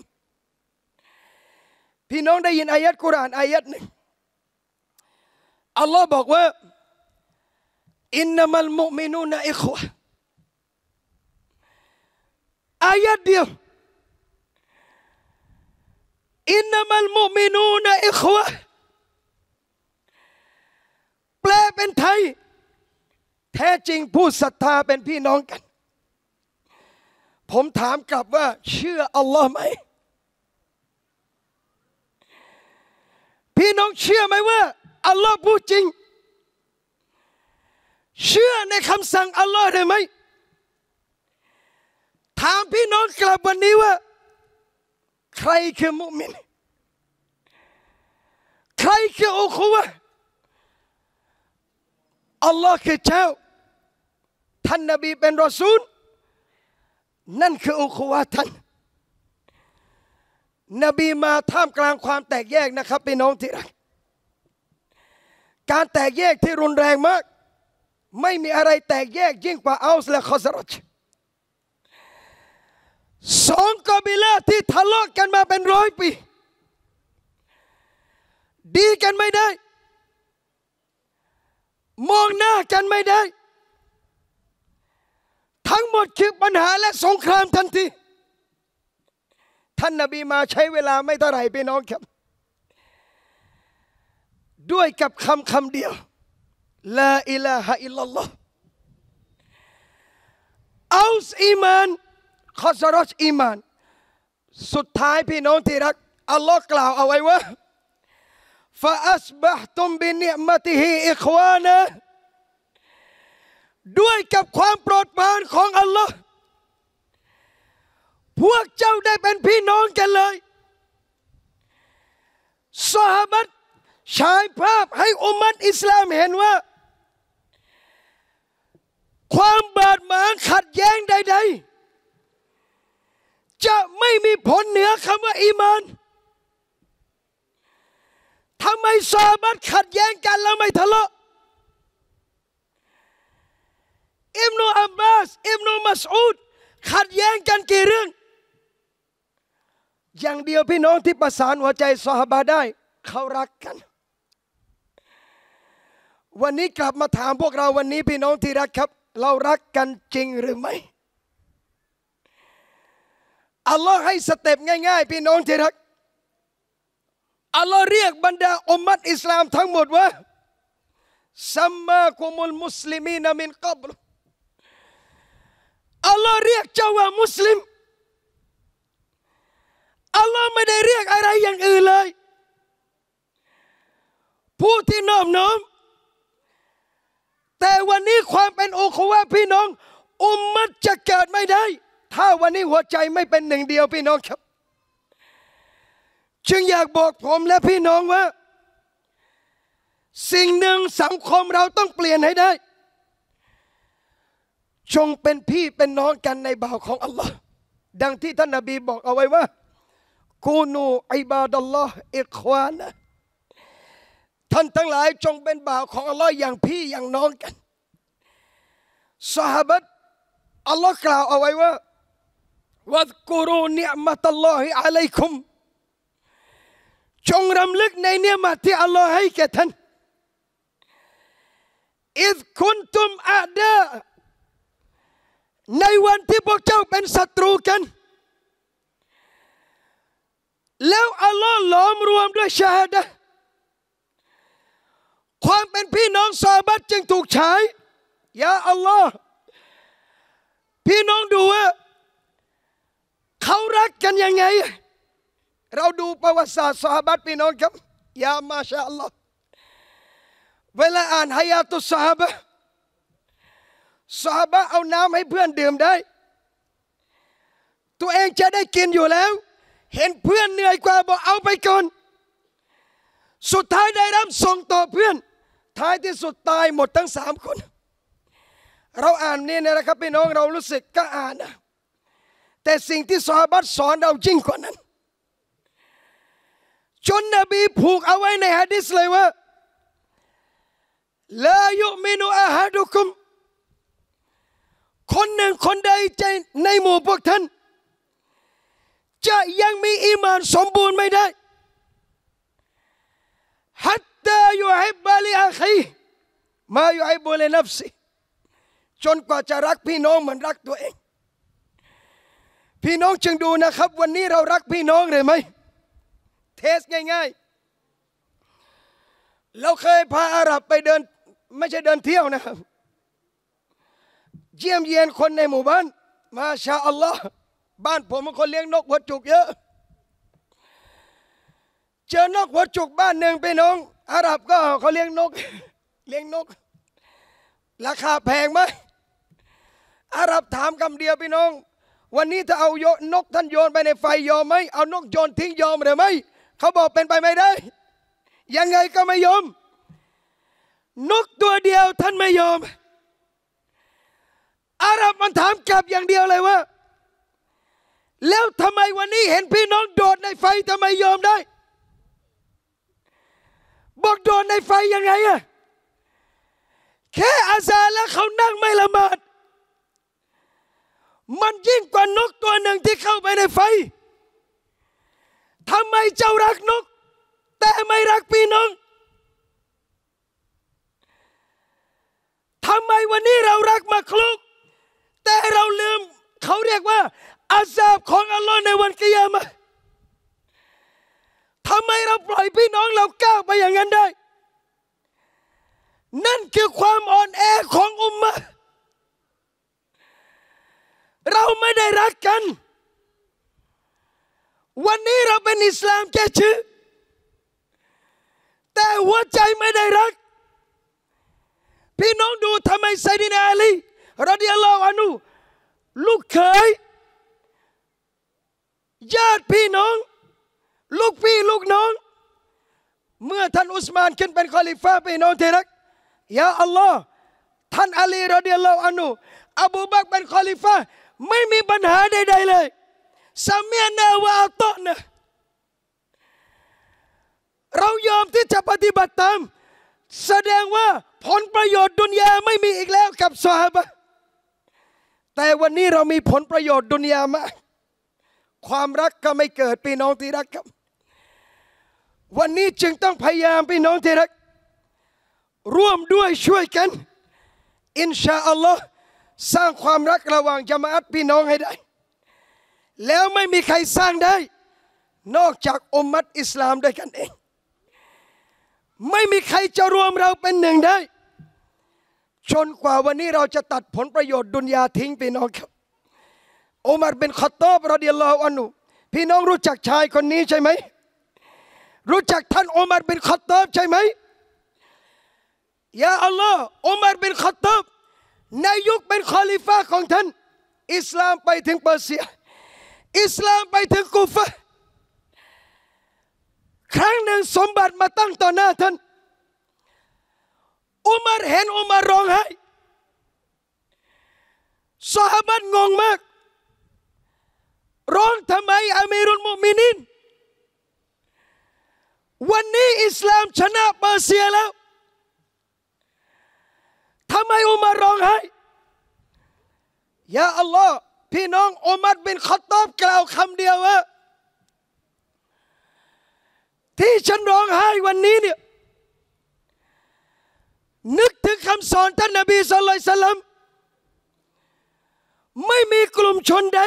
พี่น้องได้ยินอายัดกุรอานอายัดหนึ่งอัลลอฮ์บอกว่าอินนัมัลมุมินูนอิควะห์อายัดเดียวอินนัมัลมุมินูนอิควะห์แปลเป็นไทยแท้จริงผู้ศรัทธาเป็นพี่น้องกันผมถามกลับว่าเชื่ออัลลอฮ์ไหมพี่น้องเชื่อไหมว่าอัลลอฮ์พูดจริงเชื่อในคำสั่งอัลลอฮ์ได้ไหมถามพี่น้องกลับวันนี้ว่าใครคือมุมินใครคืออุคูวะห์อัลลอฮ์คือเจ้าท่านนบีเป็นรอซูลนั่นคืออุคูวะห์ท่านนบีมาท่ามกลางความแตกแยกนะครับพี่น้องที่รักการแตกแยกที่รุนแรงมากไม่มีอะไรแตกแยกยิ่งกว่าอัลส์และคอซรัจสองกอบิลาที่ทะเลาะกันมาเป็นร้อยปีดีกันไม่ได้มองหน้ากันไม่ได้ทั้งหมดคือปัญหาและสงครามทันทีท่านนบีมาใช้เวลาไม่เท่าไหร่พี่น้องครับด้วยกับคำคำเดียวลาอิลาฮะอิลลัลลอฮ์อัลส์อีมานคอซรัจอีมานสุดท้ายพี่น้องที่รักอัลลอฮ์กล่าวเอาไว้ว่าฟาอัสบะฮ์ตุมบินิอ์มะติฮิอิควานะด้วยกับความโปรดปรานของอัลลอฮ์พวกเจ้าได้เป็นพี่น้องกันเลยซอฮาบะห์ฉายภาพให้อุมมะอิสลามเห็นว่าความบาดหมางขัดแย้งใดๆจะไม่มีผลเหนือคำว่าอีมานทำไมซอฮาบะห์ขัดแย้งกันแล้วไม่ทะเลาะอิบนุอับบาสอิบนุมัสอูดขัดแย้งกันกี่เรื่องอย่างเดียวพี่น้องที่ประสานหัวใจซอฮาบะห์ได้เขารักกันวันนี้กลับมาถามพวกเราวันนี้พี่น้องที่รักครับเรารักกันจริงหรือไม่อัลลอฮ์ให้สเต็ปง่ายๆพี่น้องที่รักอัลลอฮ์เรียกบรรดาอุมมะอิสลามทั้งหมดว่าซัมมากุมุลมุสลิมีนมินกับลอัลลอฮ์เรียกเจ้าว่ามุสลิมอัลลอฮ์ไม่ได้เรียกอะไรอย่างอื่นเลยผู้ที่นอบน้อมแต่วันนี้ความเป็นอุคุวะห์พี่น้องอุมมะจะเกิดไม่ได้ถ้าวันนี้หัวใจไม่เป็นหนึ่งเดียวพี่น้องครับจึงอยากบอกผมและพี่น้องว่าสิ่งหนึ่งสังคมเราต้องเปลี่ยนให้ได้จงเป็นพี่เป็นน้องกันในบ่าวของอัลลอฮ์ดังที่ท่านนบีบอกเอาไว้ว่ากูนูอิบาดัลลอฮ์อิควานะท่านทั้งหลายจงเป็นบ่าวของอัลลอฮ์อย่างพี่อย่างน้องกันซอฮาบะห์อัลลอฮ์กล่าวเอาไว้ว่าวัซกุรูนิอ์มะตัลลอฮิอะลัยกุมจงรำลึกในเนืมัดที่อัลลอฮ์ให้แก่ท่านอิซคุนตุมอาดาในวันที่พวกเจ้าเป็นศัตรูกันแล้วอัลลอฮ์หลอมรวมด้วยชาฮาดะห์ความเป็นพี่น้องซอฮาบะห์จึงถูกฉายยาอัลลอฮ์พี่น้องดูว่าเขารักกันยังไงเราดูประวัติศาสตร์ซอฮาบะห์พี่น้องครับยามาชาอัลลอฮ์เวลาอ่านฮายาตุซอฮาบะห์ซอฮาบะห์เอาน้ำให้เพื่อนดื่มได้ตัวเองจะได้กินอยู่แล้วเห็นเพื่อนเหนื่อยกว่าบอกเอาไปก่อนสุดท้ายได้รับส่งต่อเพื่อนท้ายที่สุดตายหมดทั้งสามคนเราอ่านนี่นะครับพี่น้องเรารู้สึกก็อ่านนะแต่สิ่งที่ซอฮาบะห์สอนเรายิ่งกว่านั้นจนนบีผูกเอาไว้ในหะดีษเลยว่าลายุมินุอะฮัดุคุมคนหนึ่งคนใดใจในหมู่พวกท่านจะยังมีอีหม่านสมบูรณ์ไม่ได้ฮัตตายุฮิบบะลิอาคีมายุฮิบบุลินัฟซิจนกว่าจะรักพี่น้องเหมือนรักตัวเองพี่น้องจึงดูนะครับวันนี้เรารักพี่น้องหรือไม่เทสง่ายๆเราเคยพาอาหรับไปเดินไม่ใช่เดินเที่ยวนะครับเยี่ยมเยียนคนในหมู่บ้านมาชาอัลลอฮ์บ้านผมเป็นคนเลี้ยงนกหัวจุกเยอะเจอนกหัวจุกบ้านหนึ่งพี่น้องอาหรับก็เขาเลี้ยงนกเลี้ยงนกราคาแพงไหมอาหรับถามคำเดียวพี่น้องวันนี้ถ้าเอานกท่านโยนไปในไฟยอมไหมเอานกโยนทิ้งยอมหรือไม่เขาบอกเป็นไปไม่ได้ยังไงก็ไม่ยอมนกตัวเดียวท่านไม่ยอมอาหรับมันถามกลับอย่างเดียวเลยว่าแล้วทำไมวันนี้เห็นพี่น้องโดดในไฟทำไมยอมได้บอกโดดในไฟยังไงอะแค่อาซาแล้วเขานั่งไม่ละหมาดมันยิ่งกว่านกตัวหนึ่งที่เข้าไปในไฟทำไมเจ้ารักนกแต่ไม่รักพี่น้องทำไมวันนี้เรารักมักลุกแต่เราลืมเขาเรียกว่าอาซาบของอัลลอฮ์ในวันกิยามะห์ทำไมเราปล่อยพี่น้องเราก้าวไปอย่างนั้นได้นั่นคือความอ่อนแอของอุมมะห์เราไม่ได้รักกันวันนี้เราเป็นอิสลามแค่ชื่อแต่หัวใจไม่ได้รักพี่น้องดูทำไมไซดีนาอาลีรอฎิยัลลอฮุอันฮุลูกเขยญาติพี่น้องลูกพี่ลูกน้องเมื่อท่านอุสมานขึ้นเป็นคอลิฟะห์พี่น้องที่รักยาอัลลอฮ์ท่านอาลีรอฎิยัลลอฮุอันฮุอบูบักรเป็นคอลิฟะห์ไม่มีปัญหาใดๆเลยซามีนาวะอัตอนะเรายอมที่จะปฏิบัติตามแสดงว่าผลประโยชน์ดุนยาไม่มีอีกแล้วกับซอฮาบะห์แต่วันนี้เรามีผลประโยชน์ดุนยามากความรักก็ไม่เกิดพี่น้องที่รักครับวันนี้จึงต้องพยายามพี่น้องที่รักร่วมด้วยช่วยกันอินชาอัลลอฮ์สร้างความรักระหว่างญะมาอะห์พี่น้องให้ได้แล้วไม่มีใครสร้างได้นอกจากอุมมะฮ์อิสลามด้วยกันเองไม่มีใครจะรวมเราเป็นหนึ่งได้จนกว่าวันนี้เราจะตัดผลประโยชน์ดุนยาทิ้งพี่น้องครับอุมัรบินค็อฏฏอบรอฎิยัลลอฮุอันฮุพี่น้องรู้จักชายคนนี้ใช่ไหมรู้จักท่านอุมัรบินค็อฏฏอบใช่ไหมยาอัลลอฮ์อุมัรบินค็อฏฏอบในยุคเป็นคอลิฟะห์ของท่านอิสลามไปถึงเปอร์เซียอิสลามไปถึงกูฟะห์ครั้งหนึ่งสมบัติมาตั้งต่อหน้าท่านอุมัรเห็นอุมัรร้องไห้ซอฮาบะห์งงมากร้องทำไมอามีรุลมุมินีนวันนี้อิสลามชนะเปอร์เซียแล้วทำไมอุมัรร้องไห้ยาอัลลอฮ์พี่น้องอุมัรบินค็อฏฏอบกล่าวคำเดียวว่าที่ฉันร้องไห้วันนี้เนี่ยนึกถึงคำสอนท่านนบีศ็อลลัลลอฮุอะลัยฮิวะซัลลัมไม่มีกลุ่มชนใด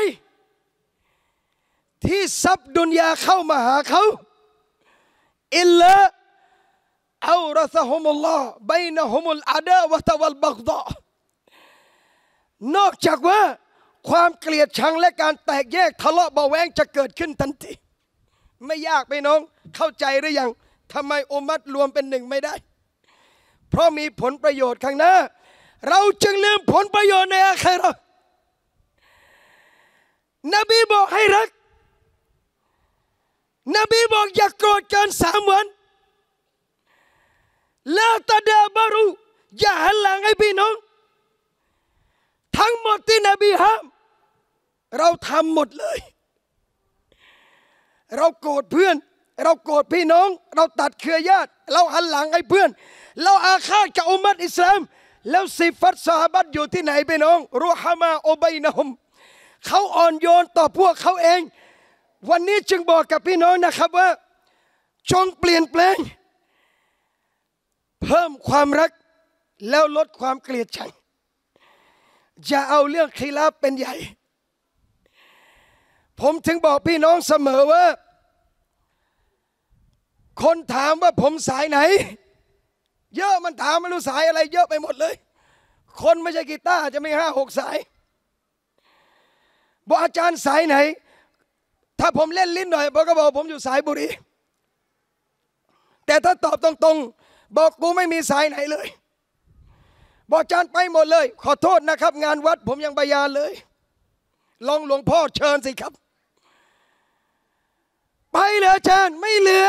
ที่ทรัพย์ดุนยาเข้ามาหาเขาอิลลาอัลรอซะฮุมุลลอฮ์บัยนะฮุมุลอะดาวะตะวัลบักฎอนอกจากว่าความเกลียดชังและการแตกแยกทะเลาะเบาะแว้งจะเกิดขึ้นทันทีไม่ยากไปน้องเข้าใจหรือยังทำไมอุมมะฮ์รวมเป็นหนึ่งไม่ได้เพราะมีผลประโยชน์ข้างหน้าเราจึงลืมผลประโยชน์ในอาคิเราะห์นบีบอกให้รักนบีบอกอย่าโกรธเกินสามวันลาตะดาบารุอย่าหันหลังให้พี่น้องทั้งหมดที่นบีห้ามเราทำหมดเลยเราโกรธเพื่อนเราโกรธพี่น้องเราตัดเครือญาติเราหันหลังให้เพื่อนเราอาฆาตกับอุมมะฮ์อิสลามแล้วสิฟัตซอฮาบะห์อยู่ที่ไหนพี่น้องรุฮามาอุบัยนะฮุมเขาอ่อนโยนต่อพวกเขาเองวันนี้จึงบอกกับพี่น้องนะครับว่าจงเปลี่ยนแปลงเพิ่มความรักแล้วลดความเกลียดชังอย่าเอาเรื่องคีลาฟเป็นใหญ่ผมถึงบอกพี่น้องเสมอว่าคนถามว่าผมสายไหนเยอะมันถามไม่รู้สายอะไรเยอะไปหมดเลยคนไม่ใช่กีตาร์จะไม่ห้าหกสายบอกอาจารย์สายไหนถ้าผมเล่นลิ้นหน่อยผมก็บอกผมอยู่สายบุรีแต่ถ้าตอบตรงๆบอกกูไม่มีสายไหนเลยบอกอาจารย์ไปหมดเลยขอโทษนะครับงานวัดผมยังบายานเลยลองหลวงพ่อเชิญสิครับไปเหลืออาจารย์ไม่เหลือ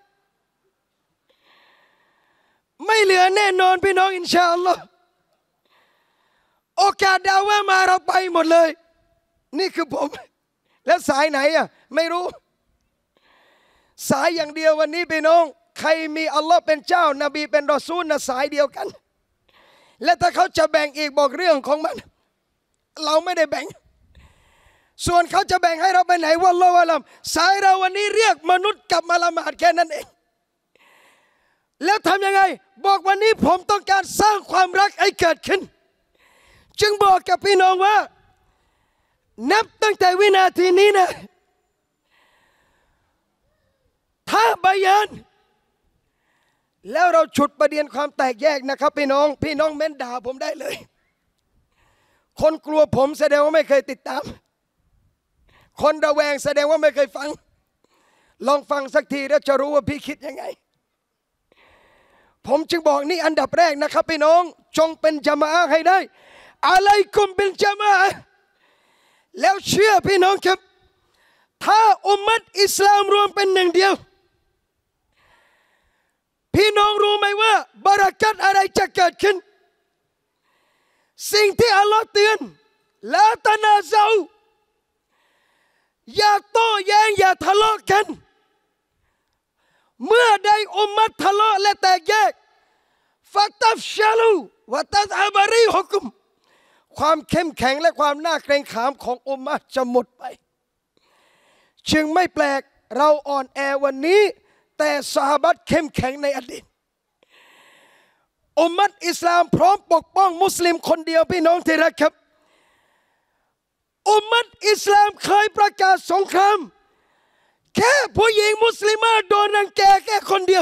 ไม่เหลือแน่นอนพี่น้องอินชาอัลลอฮ์โอกาสดาวว่ามาเราไปหมดเลยนี่คือผมแล้วสายไหนอ่ะไม่รู้สายอย่างเดียววันนี้พี่น้องใครมีอัลลอฮ์เป็นเจ้านบีเป็นรอซูลนะสายเดียวกันและถ้าเขาจะแบ่งอีกบอกเรื่องของมันเราไม่ได้แบ่งส่วนเขาจะแบ่งให้เราไปไหนวัลลอฮุอะลัมสายเราวันนี้เรียกมนุษย์กลับมาละหมาดแค่นั้นเองแล้วทำยังไงบอกวันนี้ผมต้องการสร้างความรักให้เกิดขึ้นจึงบอกกับพี่น้องว่านับตั้งแต่วินาทีนี้นะถ้าบายานแล้วเราฉุดประเด็นความแตกแยกนะครับพี่น้องพี่น้องเม้นด่าผมได้เลยคนกลัวผมแสดงว่าไม่เคยติดตามคนระแวงแสดงว่าไม่เคยฟังลองฟังสักทีแล้วจะรู้ว่าพี่คิดยังไงผมจึงบอกนี่อันดับแรกนะครับพี่น้องจงเป็นญะมาอะห์ให้ได้อะลัยกุมบิลญะมาอะห์แล้วเชื่อพี่น้องครับถ้าอุมมะฮ์อิสลามรวมเป็นหนึ่งเดียวพี่น้องรู้ไหมว่าบารักัตอะไรจะเกิดขึ้นสิ่งที่อัลลอฮ์เตือนลาตนาเซาอย่าโต้แย้งอย่าทะเลาะกันเมื่อใดอุมมะทะเลาะและแตกแยกฟัตัฟชาลูวะตัซฮะบารีฮุกุมความเข้มแข็งและความน่าเกรงขามของอุมมะจะหมดไปจึงไม่แปลกเราอ่อนแอวันนี้แต่ซอฮาบะห์เข้มแข็งในอดีตอุมมะอิสลามพร้อมปกป้องมุสลิมคนเดียวพี่น้องที่รักครับอุมมะอิสลามเคยประกาศสงครามแค่ผู้หญิงมุสลิมโดนรังแกแค่คนเดียว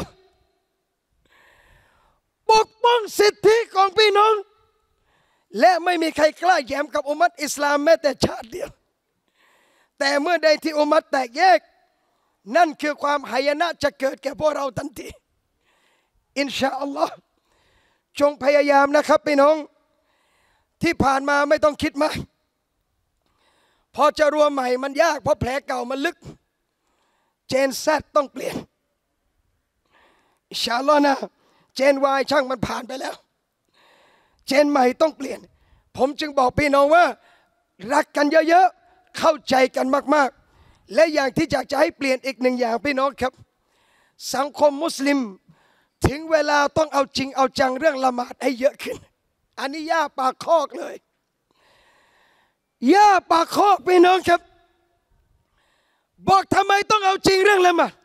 ปกป้องสิทธิของพี่น้องและไม่มีใครกล้าแย้มกับอุมมะอิสลามแม้แต่ชาติเดียวแต่เมื่อใดที่อุมมะแตกแยกนั่นคือความหายนะจะเกิดแก่พวกเราทันทีอินชาอัลลอฮ์จงพยายามนะครับพี่น้องที่ผ่านมาไม่ต้องคิดมากพอจะรวมใหม่มันยากเพราะแผลเก่ามันลึกเจนแซดต้องเปลี่ยนอินชาอัลลอฮ์นะเจนวายช่างมันผ่านไปแล้วเจนใหม่ต้องเปลี่ยนผมจึงบอกพี่น้องว่ารักกันเยอะๆเข้าใจกันมากๆและอย่างที่อยากจะให้เปลี่ยนอีกหนึ่งอย่างพี่น้องครับสังคมมุสลิมถึงเวลาต้องเอาจริงเอาจังเรื่องละหมาดให้เยอะขึ้นอันนี้ย่าปากคอกเลยย่าปากคอกพี่น้องครับบอกทำไมต้องเอาจริงเรื่องละหมาด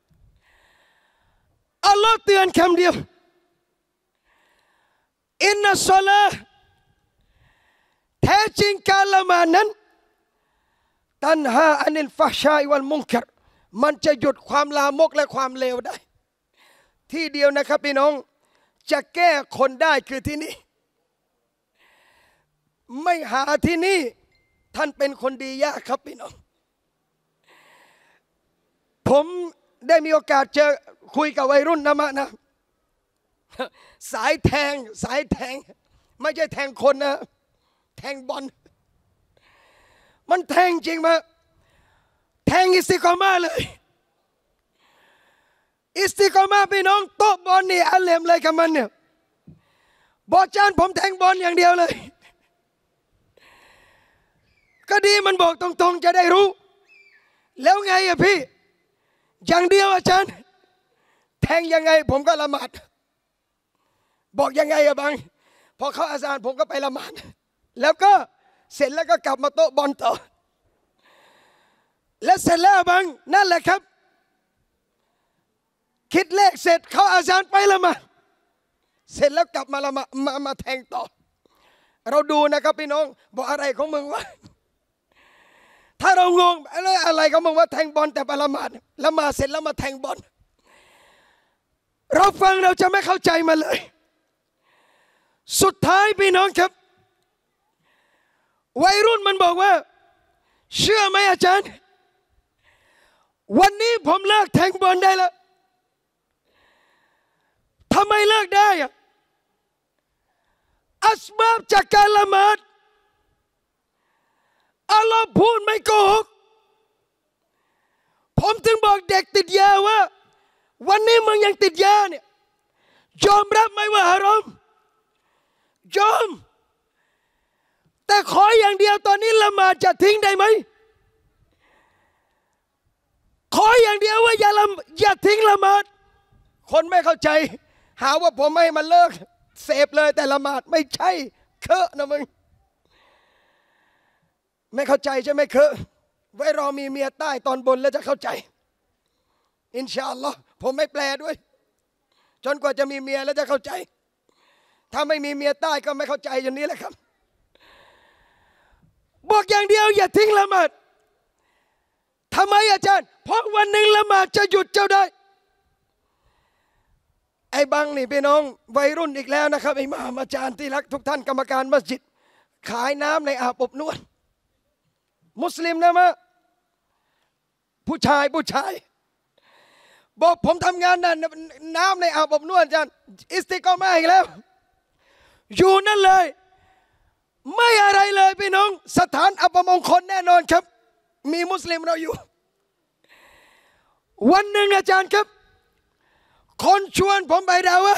อัลลอฮ์เตือนคำเดียวอินนัสศอลาห์แท้จริงการละหมาดนั้นตันฮาอันิลฟะฮ์ชาอิวัลมุนกัรมันจะหยุดความลามกและความเลวได้ที่เดียวนะครับพี่น้องจะแก้คนได้คือที่นี่ไม่หาที่นี่ท่านเป็นคนดียากครับพี่น้องผมได้มีโอกาสเจอคุยกับวัยรุ่นนะมะนะสายแทงสายแทงไม่ใช่แทงคนนะแทงบอลมันแทงจริงมาแทงอิสติกอมาเลยอิสติกอมาพี่น้องโต๊ะบอลนี่อัลเลมเลยกับมันเนี่ยบอจานผมแทงบอลอย่างเดียวเลยก็ดีมันบอกตรงๆจะได้รู้แล้วไงอะพี่อย่างเดียวอาจารย์แทงยังไงผมก็ละหมาดบอกยังไงอะบังพอเขาอาซานผมก็ไปละหมาดแล้วก็เสร็จแล้วก็กลับมาโต๊ะบอลต่อและเสร็จแล้วบังนั่นแหละครับคิดเลขเสร็จเขาอาซานไปละหมาดเสร็จแล้วกลับมาละหมาดมามาแทงต่อเราดูนะครับพี่น้องบอกอะไรของมึงวะถ้าเรางงอะไรอะไรของมึงว่าแทงบอลแต่ไปละหมาดละหมาดเสร็จแล้วมาแทงบอลเราฟังเราจะไม่เข้าใจมาเลยสุดท้ายพี่น้องครับวัยรุ่นมันบอกว่าเชื่อไหมอาจารย์วันนี้ผมเลิกแทงบอลได้แล้วทำไมเลิกได้อะอัสบับจากการละหมาดอัลลอฮ์พูดไม่โกหกผมถึงบอกเด็กติดยาว่าวันนี้มึงยังติดยาเนี่ยยอมรับไหมว่าฮารอมยอมแต่ขออย่างเดียวตอนนี้ละหมาดจะทิ้งได้ไหมขออย่างเดียวว่าอย่าละอย่าทิ้งละหมาดคนไม่เข้าใจหาว่าผมไม่ให้มันเลิกเสพเลยแต่ละหมาดไม่ใช่เคอะนะมึงไม่เข้าใจใช่ไหมเคอะไว้รอมีเมียใต้ตอนบนแล้วจะเข้าใจอินชาอัลลอฮ์ผมไม่แปลด้วยจนกว่าจะมีเมียแล้วจะเข้าใจถ้าไม่มีเมียใต้ก็ไม่เข้าใจอย่างนี้แหละครับบอกอย่างเดียวอย่าทิ้งละหมาดทำไมอาจารย์เพราะวันหนึ่งละหมาดจะหยุดเจ้าได้ไอ้บังนี่พี่น้องวัยรุ่นอีกแล้วนะครับไอ้มหาอาจารย์ที่รักทุกท่านกรรมการมัสยิดขายน้ำในอาบอบนวดมุสลิมนะมะผู้ชายผู้ชายบอกผมทำงานนั่นน้ำในอาบอบนวดอาจารย์อิสติกอมาอีกแล้วอยู่นั่นเลยไม่อะไรเลยพี่น้องสถานอัปมงคลแน่นอนครับมีมุสลิมเราอยู่วันหนึ่งอาจารย์ครับคนชวนผมไปดาวะ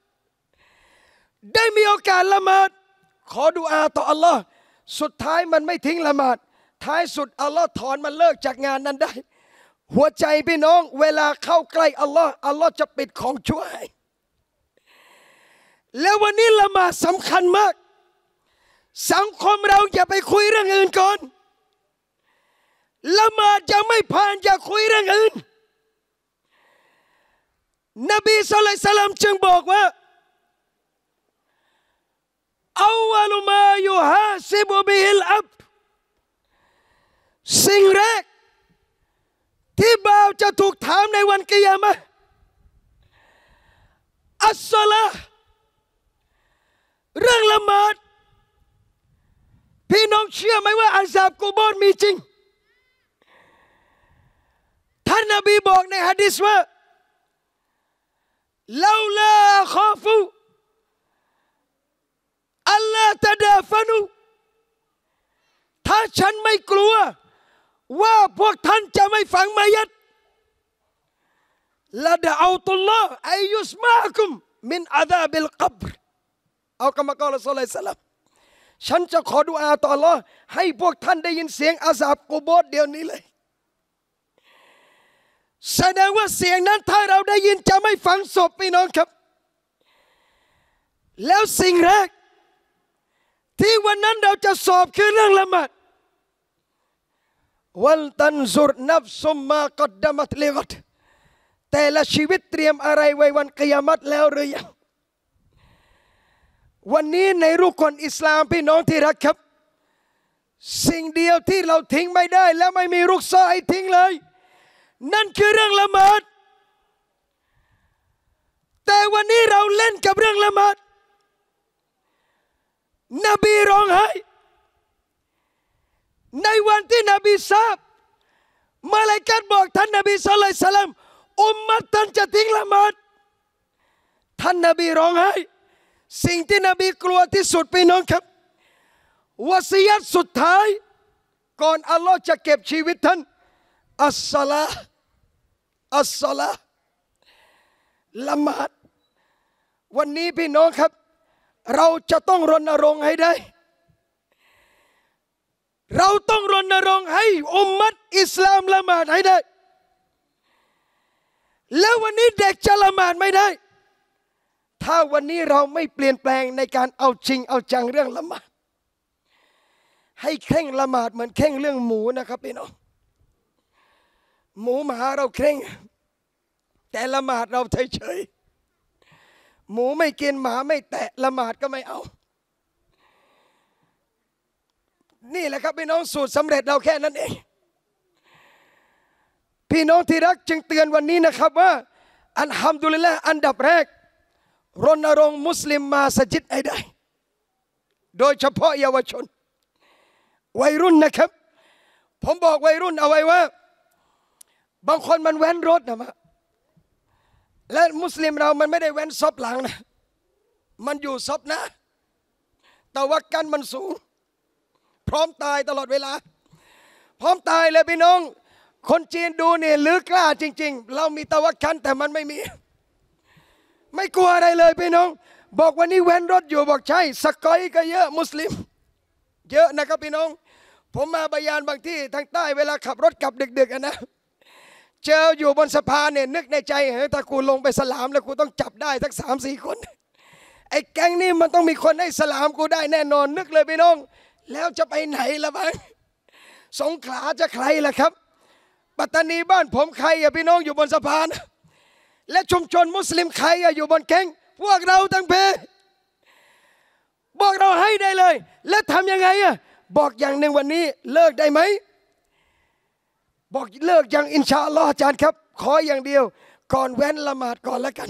ได้มีโอกาสละหมาดขอดุอาต่ออัลลอฮ์สุดท้ายมันไม่ทิ้งละหมาดท้ายสุดอัลลอฮ์ถอนมันเลิกจากงานนั้นได้หัวใจพี่น้องเวลาเข้าใกล้อัลลอฮ์อัลลอฮ์จะปิดของชั่วให้แล้ววันนี้ละหมาดสำคัญมากสังคมเราอย่าไปคุยเรื่องอื่นก่อนละหมาดยังไม่ผ่านอย่าคุยเรื่องอื่นนบีศ็อลลัลลอฮุอะลัยฮิวะซัลลัมจึงบอกว่าอัวลุมายุฮาซิบุบิฮิลอับดสิ่งแรกที่บ่าวจะถูกถามในวันกิยามะห์อัสศอลาห์เรื่องละหมาดพี่น้องเชื่อไหมว่าอาซาบกุโบรมีจริงท่านนบีบอกในหะดีษว่าลาลาคอฟูอัลลาตะดาฟนูถ้าฉันไม่กลัวว่าพวกท่านจะไม่ฝังมัยตละดะเอาตุลลอฮ์อายุสมาคุมมินอาซาบิลกับรเอาคำกล่าวละศ็อลลัลลอฮุอะลัยฮิวะซัลลัมฉันจะขอดุอาต่ออัลลอฮ์ให้พวกท่านได้ยินเสียงอาซาบกุโบรเดี๋ยวนี้เลยแสดงว่าเสียงนั้นถ้าเราได้ยินจะไม่ฝังศพพี่น้องครับแล้วสิ่งแรกที่วันนั้นเราจะสอบคือเรื่องละหมาดวัลตันซุรนัฟซุมมากัดดะมัตลิกัดแต่ละชีวิตเตรียมอะไรไว้วันกิยามัตแล้วหรือยังวันนี้ในรุกนอิสลามพี่น้องที่รักครับสิ่งเดียวที่เราทิ้งไม่ได้และไม่มีรุกซอให้ทิ้งเลยนั่นคือเรื่องละหมาดแต่วันนี้เราเล่นกับเรื่องละหมาดนบีร้องไห้ในวันที่นบีทราบมาลาอิกะฮ์บอกท่านนบีศ็อลลัลลอฮุอะลัยฮิวะซัลลัมอุมมะท่านจะทิ้งละหมาดท่านนบีร้องไห้สิ่งที่นบีกลัวที่สุดพี่น้องครับวะซียัตสุดท้ายก่อนอัลลอฮ์จะเก็บชีวิตท่านอัสศอลาอัสศอลาละหมาดวันนี้พี่น้องครับเราจะต้องรณรงค์ให้ได้เราต้องรณรงค์ให้อุมมัตอิสลามละหมาดให้ได้แล้ววันนี้เด็กจะละหมาดไม่ได้ถ้าวันนี้เราไม่เปลี่ยนแปลงในการเอาจริงเอาจังเรื่องละหมาดให้เคร่งละหมาดเหมือนเคร่งเรื่องหมูนะครับพี่น้องหมูหมาเราเคร่งแต่ละหมาดเราเฉยๆหมูไม่กินหมาไม่แตะละหมาดก็ไม่เอานี่แหละครับพี่น้องสูตรสำเร็จเราแค่นั้นเองพี่น้องที่รักจึงเตือนวันนี้นะครับว่าอัลฮัมดุลิลละห์อันดับแรกรณรงค์มุสลิมมาสยิดให้ได้โดยเฉพาะเยาวชนวัยรุ่นนะครับผมบอกวัยรุ่นเอาไว้ว่าบางคนมันแว้นรถนะมาและมุสลิมเรามันไม่ได้แว้นซบหลังนะมันอยู่ซบหน้าแต่ว่ากันมันสูงพร้อมตายตลอดเวลาพร้อมตายเลยพี่น้องคนจีนดูเนี่ยลือกล้าจริงๆเรามีตะวักกันแต่มันไม่มีไม่กลัวอะไรเลยพี่น้องบอกวันนี้แว้นรถอยู่บอกใช่สกอยก็เยอะมุสลิมเยอะนะครับพี่น้องผมมาบายานบางที่ทางใต้เวลาขับรถกลับดึกๆนะเจออยู่บนสะพานเนี่ยนึกในใจเฮ้ยถ้ากูลงไปสลามแล้วกูต้องจับได้สักสามสี่คนไอ้แก๊งนี่มันต้องมีคนให้สลามกูได้แน่นอนนึกเลยพี่น้องแล้วจะไปไหนล่ะบ้างสงขลาจะใครล่ะครับปัตตานีบ้านผมใครอะพี่น้องอยู่บนสะพานและชุมชนมุสลิมใครอะอยู่บนแก๊งพวกเราทั้งเพบอกเราให้ได้เลยแล้วทำยังไงอะบอกอย่างหนึ่งวันนี้เลิกได้ไหมบอกเลิกอย่างอินชาอัลลอฮ์อาจารย์ครับขออย่างเดียวก่อนแว้นละหมาดก่อนแล้วกัน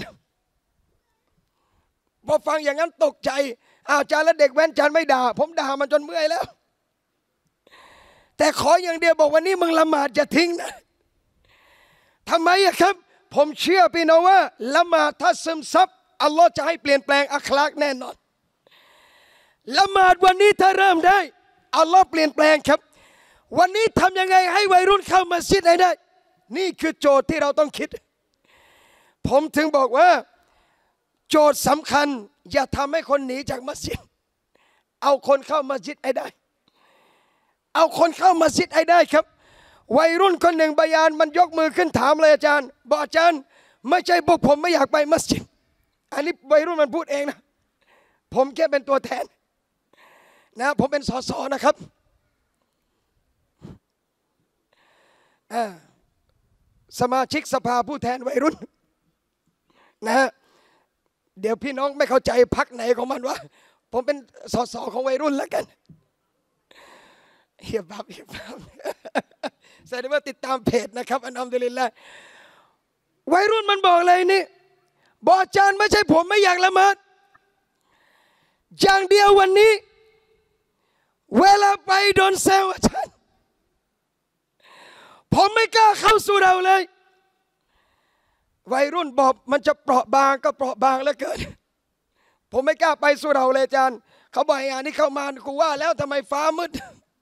พอฟังอย่างนั้นตกใจอาจารย์และเด็กแว้นอาจารย์ไม่ด่าผมด่ามันจนเมื่อยแล้วแต่ขออย่างเดียวบอกวันนี้มึงละหมาดจะทิ้งนะทำไมอะครับผมเชื่อพี่น้องว่าละหมาดถ้าซึมซับอัลลอฮ์จะให้เปลี่ยนแปลงอัคลากแน่นอนละหมาดวันนี้ถ้าเริ่มได้อัลลอฮ์เปลี่ยนแปลงครับวันนี้ทำยังไงให้วัยรุ่นเข้ามัสยิดให้ได้นี่คือโจทย์ที่เราต้องคิดผมถึงบอกว่าโจทย์สำคัญอย่าทำให้คนหนีจากมัสยิดเอาคนเข้ามัสยิดให้ได้เอาคนเข้ามัสยิดให้ได้ครับวัยรุ่นคนหนึ่งบะยานมันยกมือขึ้นถามเลยอาจารย์บอกอาจารย์ไม่ใช่พวกผมไม่อยากไปมัสยิดอันนี้วัยรุ่นมันพูดเองนะผมแค่เป็นตัวแทนนะผมเป็นสสนะครับสมาชิกสภาผู้แทนวัยรุ่นนะฮะเดี๋ยวพี่น้องไม่เข้าใจพรรคไหนของมันวะผมเป็นสสของวัยรุ่นแล้วกันเฮียบับเฮียบับแสดงว่าติดตามเพจนะครับอันอัลฮัมดุลิลละห์วัยรุ่นมันบอกเลยนี่บอกอาจารย์ไม่ใช่ผมไม่อยากละหมาดอย่างเดียววันนี้เวลาไปโดนเซลอาจารย์ผมไม่กล้าเข้าสู่เราเลยวัยรุ่นบอกมันจะเปราะบางก็เปราะบางเหลือเกินผมไม่กล้าไปสู่เราเลยอาจารย์เขาบอกอย่างนี้เข้ามากูว่าแล้วทำไมฟ้ามืด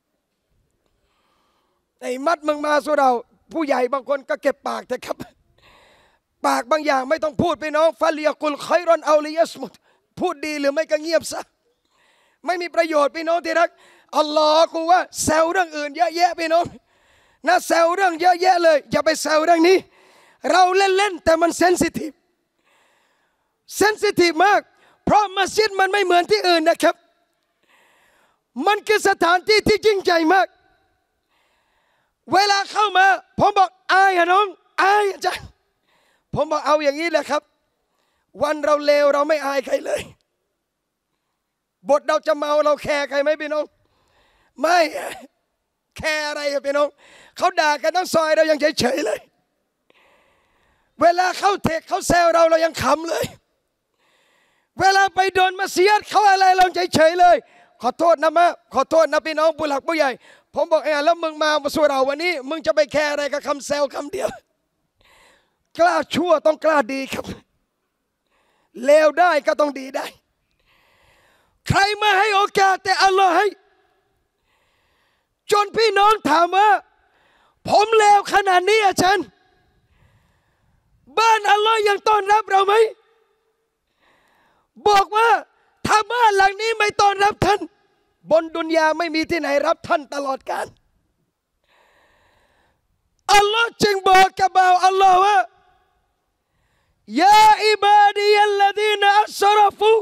ไอ้มัดมึงมาสู่เราผู้ใหญ่บางคนก็เก็บปากแต่ครับปากบางอย่างไม่ต้องพูดไปน้องฟาเลียกุลไครอนเอาลิยัสมุดพูดดีหรือไม่ก็เงียบซะไม่มีประโยชน์พี่น้องที่รักอัลลอฮ์กูว่าแซวเรื่องอื่นเยอะแยะพี่น้องนะแซวเรื่องเยอะแยะเลยอย่าไปแซวเรื่องนี้เราเล่นๆแต่มันเซนซิทีฟเซนซิทีฟมากเพราะมัสยิดมันไม่เหมือนที่อื่นนะครับมันคือสถานที่ที่ยิ่งใหญ่มากเวลาเข้ามาผมบอกอายอะน้องอายอาจารย์ผมบอกเอาอย่างนี้แหละครับวันเราเลวเราไม่อายใครเลยบทเราจะเมาเราแคร์ใครไหมพี่น้องไม่แคร์อะไรพี่น้องเขาด่ากันทั้งซอยเรายังเฉยๆเลยเวลาเขาเทคเขาแซวเราเรายังขำเลยเวลาไปโดนมัสยิดเขาอะไรเราเฉยๆเลยขอโทษนะมะขอโทษนะพี่น้องผู้หลักผู้ใหญ่ผมบอกเองแล้วมึงมาสู่เราวันนี้มึงจะไปแคร์อะไรกับคำแซวคำเดียวกล้าชั่วต้องกล้าดีครับเลวได้ก็ต้องดีได้ใครมาให้โอกาสแต่อัลลอฮ์ให้จนพี่น้องถามว่าผมเลวขนาดนี้อาจารย์บ้านอัลลอฮ์ยังต้อนรับเราไหมบอกว่าถ้าบ้านหลังนี้ไม่ต้อนรับท่านบนดุนยาไม่มีที่ไหนรับท่านตลอดกาลอัลลอฮ์จึงบอกกับบ่าวอัลลอฮ์ว่ายาอิบาดียัลลดีนอัสรฟู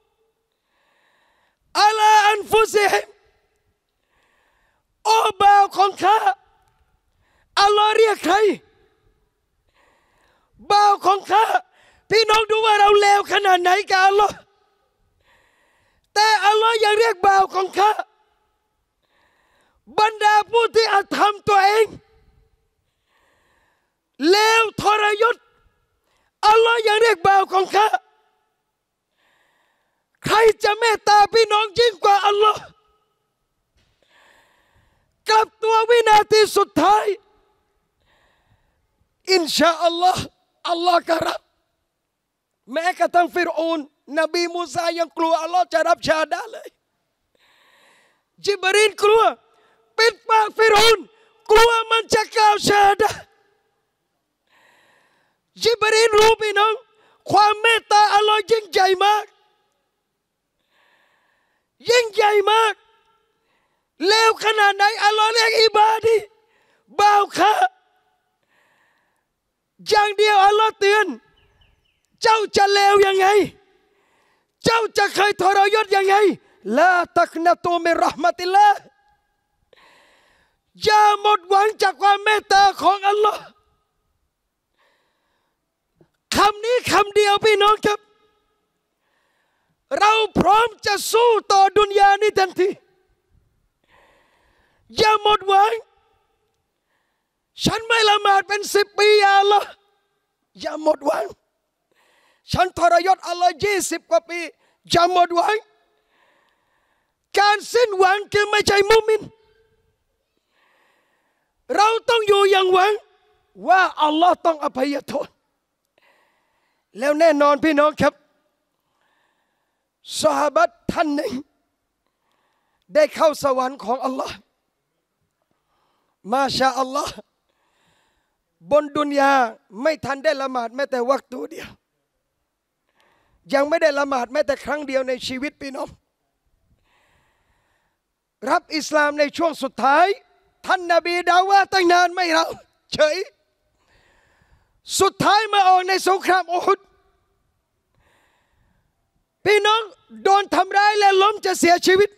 อัลาอันฟุซิฮิมโอ้บ่าวของข้าอัลลอฮ์เรียกใครบ่าวของข้าพี่น้องดูว่าเราเลวขนาดไหนกับอัลลอฮ์แต่อัลลอฮ์ยังเรียกบ่าวของข้าบรรดาผู้ที่อาธรรมตัวเองเลวทรยศอัลลอฮ์ยังเรียกบ่าวของข้าใครจะเมตตาพี่น้องยิ่งกว่าอัลลอฮ์กลับตัววินาทีสุดท้ายอินชาอัลลอฮ์อัลลอฮ์ก็รับแม้กระทั่งฟิรอูนนบีมูซายังกลัวอัลลอฮ์จะรับชาดะเลยจิบรีลกลัวปิดปากฟิรอูนกลัวมันจะกล่าวชาดะจิบรีลรู้พี่น้องความเมตตาอัลลอฮ์ยิ่งใหญ่มากยิ่งใหญ่มากเลวขนาดไหนอัลลอฮ์เรียกอิบาดีบ่าวข้าอย่างเดียวอัลลอฮ์เตือนเจ้าจะเลวยังไงเจ้าจะเคยทรยศยังไงลาตักนะตูมิรห์มะติลลาห์อย่าหมดหวังจากความเมตตาของอัลลอฮ์คำนี้คำเดียวพี่น้องครับเราพร้อมจะสู้ต่อดุนยานี้ทันทีอย่าหมดหวังฉันไม่ละหมาดเป็นสิบปีอย่าอัลลอฮ์อย่าหมดหวังฉันทรยศอัลลอฮ์ยี่สิบกว่าปีอย่าหมดหวังการสิ้นหวังคือไม่ใช่มุมินเราต้องอยู่อย่างหวังว่าอัลลอฮ์ต้องอภัยโทษแล้วแน่นอนพี่น้องครับซอฮาบะห์ท่านหนึ่งได้เข้าสวรรค์ของอัลลอฮ์มาชาอัลลอฮ์บนดุนยาไม่ทันได้ละหมาดแม้แต่วักตูเดียวยังไม่ได้ละหมาดแม้แต่ครั้งเดียวในชีวิตพี่น้องรับอิสลามในช่วงสุดท้ายท่านนบีดาว่าตั้งนานไม่เราเฉยสุดท้ายมาออกในสงครามอูฮุดพี่น้องโดนทำร้ายและล้มจะเสียชีวิต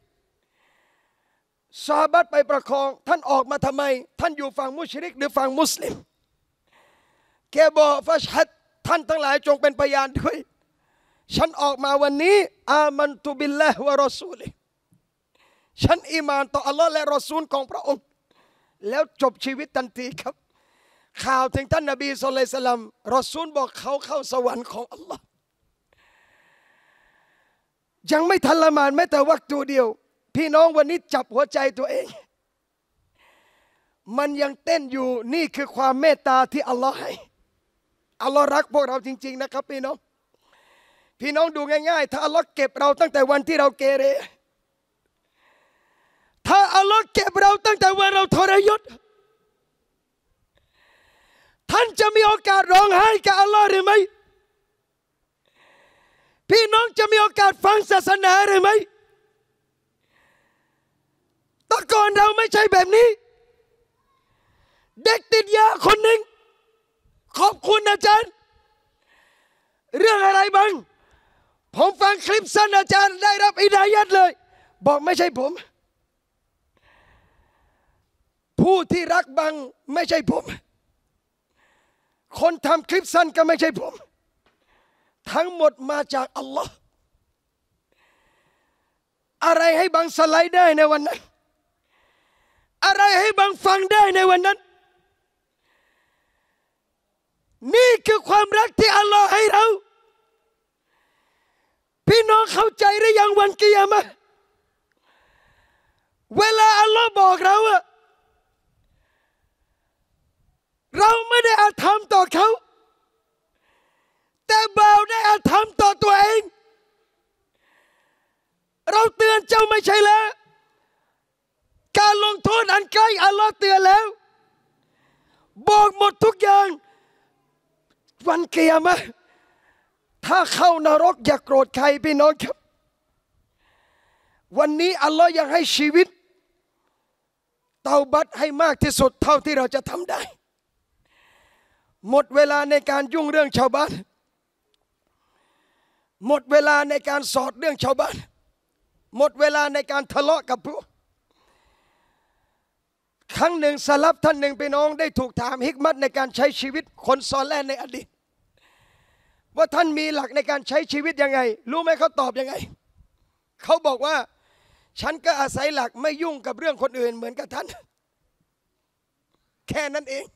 ซอฮาบะห์ไปประคองท่านออกมาทำไมท่านอยู่ฝั่งมุชริกหรือฝั่งมุสลิมแกบอกฟัชฮัดท่านทั้งหลายจงเป็นพยานด้วยฉันออกมาวันนี้อามันตุบิลลาฮิวะรอซูลิฉันอีมานต่ออัลลอฮ์และรอซูลของพระองค์แล้วจบชีวิตทันทีครับข่าวถึงท่านนบีศ็อลลัลลอฮุอะลัยฮิวะซัลลัมรอซูลบอกเขาเข้าสวรรค์ของอัลลอฮ์ยังไม่ทันละหมาดแม้แต่วักตูเดียวพี่น้องวันนี้จับหัวใจตัวเองมันยังเต้นอยู่นี่คือความเมตตาที่อัลลอฮ์ให้อัลลอฮ์รักพวกเราจริงๆนะครับพี่น้องพี่น้องดูง่ายๆถ้าอัลลอฮ์เก็บเราตั้งแต่วันที่เราเกเรถ้าอัลลอฮ์เก็บเราตั้งแต่วันเราทรยศท่านจะมีโอกาสร้องไห้กับอัลลอฮ์หรือไม่พี่น้องจะมีโอกาสฟังศาสนาหรือไม่แต่ก่อนเราไม่ใช่แบบนี้เด็กติดยาคนหนึ่งขอบคุณอาจารย์เรื่องอะไรบ้างผมฟังคลิปสั้นอาจารย์ได้รับอิดายัดเลยบอกไม่ใช่ผมผู้ที่รักบังไม่ใช่ผมคนทำคลิปสั้นก็ไม่ใช่ผมทั้งหมดมาจากอัลลอฮ์อะไรให้บังสไลด์ได้ในวันนั้นอะไรให้บังฟังได้ในวันนั้นนี่คือความรักที่อัลลอฮ์ให้เราพี่น้องเข้าใจหรือยังวันกิยามะห์เวลาอัลลอฮ์บอกเราอะเราไม่ได้อาธรรมต่อเขาแต่บ่าวได้อาธรรมต่อตัวเองเราเตือนเจ้าไม่ใช่แล้วการลงโทษอันใกล้อัลลอฮ์เตือนแล้วบอกหมดทุกอย่างวันกิยามะห์ถ้าเข้านรกอย่าโกรธใครพี่น้องครับวันนี้อัลลอฮ์ยังให้ชีวิตเตาบัตให้มากที่สุดเท่าที่เราจะทำได้หมดเวลาในการยุ่งเรื่องชาวบ้านหมดเวลาในการสอดเรื่องชาวบ้านหมดเวลาในการทะเลาะกับผู้ครั้งหนึ่งสลับท่านหนึ่งพี่น้องได้ถูกถามฮิกมัตในการใช้ชีวิตคนซอเลห์ในอดีตว่าท่านมีหลักในการใช้ชีวิตยังไงรู้ไหมเขาตอบยังไงเขาบอกว่าฉันก็อาศัยหลักไม่ยุ่งกับเรื่องคนอื่นเหมือนกับท่านแค่นั้นเอง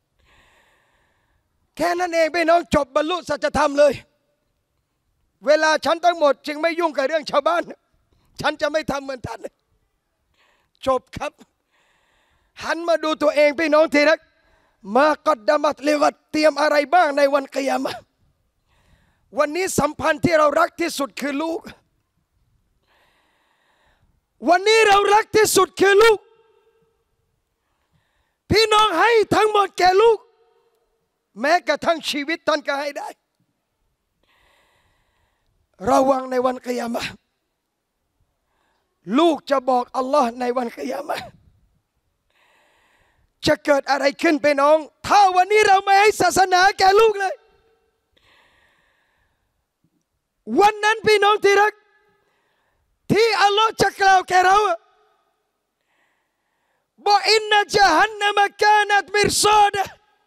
แค่นั้นเองพี่น้องจบบรรลุสัจธรรมเลยเวลาฉันทั้งหมดจึงไม่ยุ่งกับเรื่องชาวบ้านฉันจะไม่ทำเหมือนท่านจบครับหันมาดูตัวเองพี่น้องทีรักมากอดดามัตเลวัตเตรียมอะไรบ้างในวันกิยามะห์วันนี้สัมพันธ์ที่เรารักที่สุดคือลูกวันนี้เรารักที่สุดคือลูกพี่น้องให้ทั้งหมดแก่ลูกแม้กระทั่งชีวิตท่านก็ให้ได้ระวังในวันกิยามะห์ลูกจะบอกอัลลอฮ์ในวันกิยามะห์จะเกิดอะไรขึ้นไปน้องถ้าวันนี้เราไม่ให้ศาสนาแก่ลูกเลยวันนั้นพี่น้องที่รักที่อัลลอฮ์จะกล่าวแก่เราบอกอินนะจาฮันนัมกานัตมิรซาดะ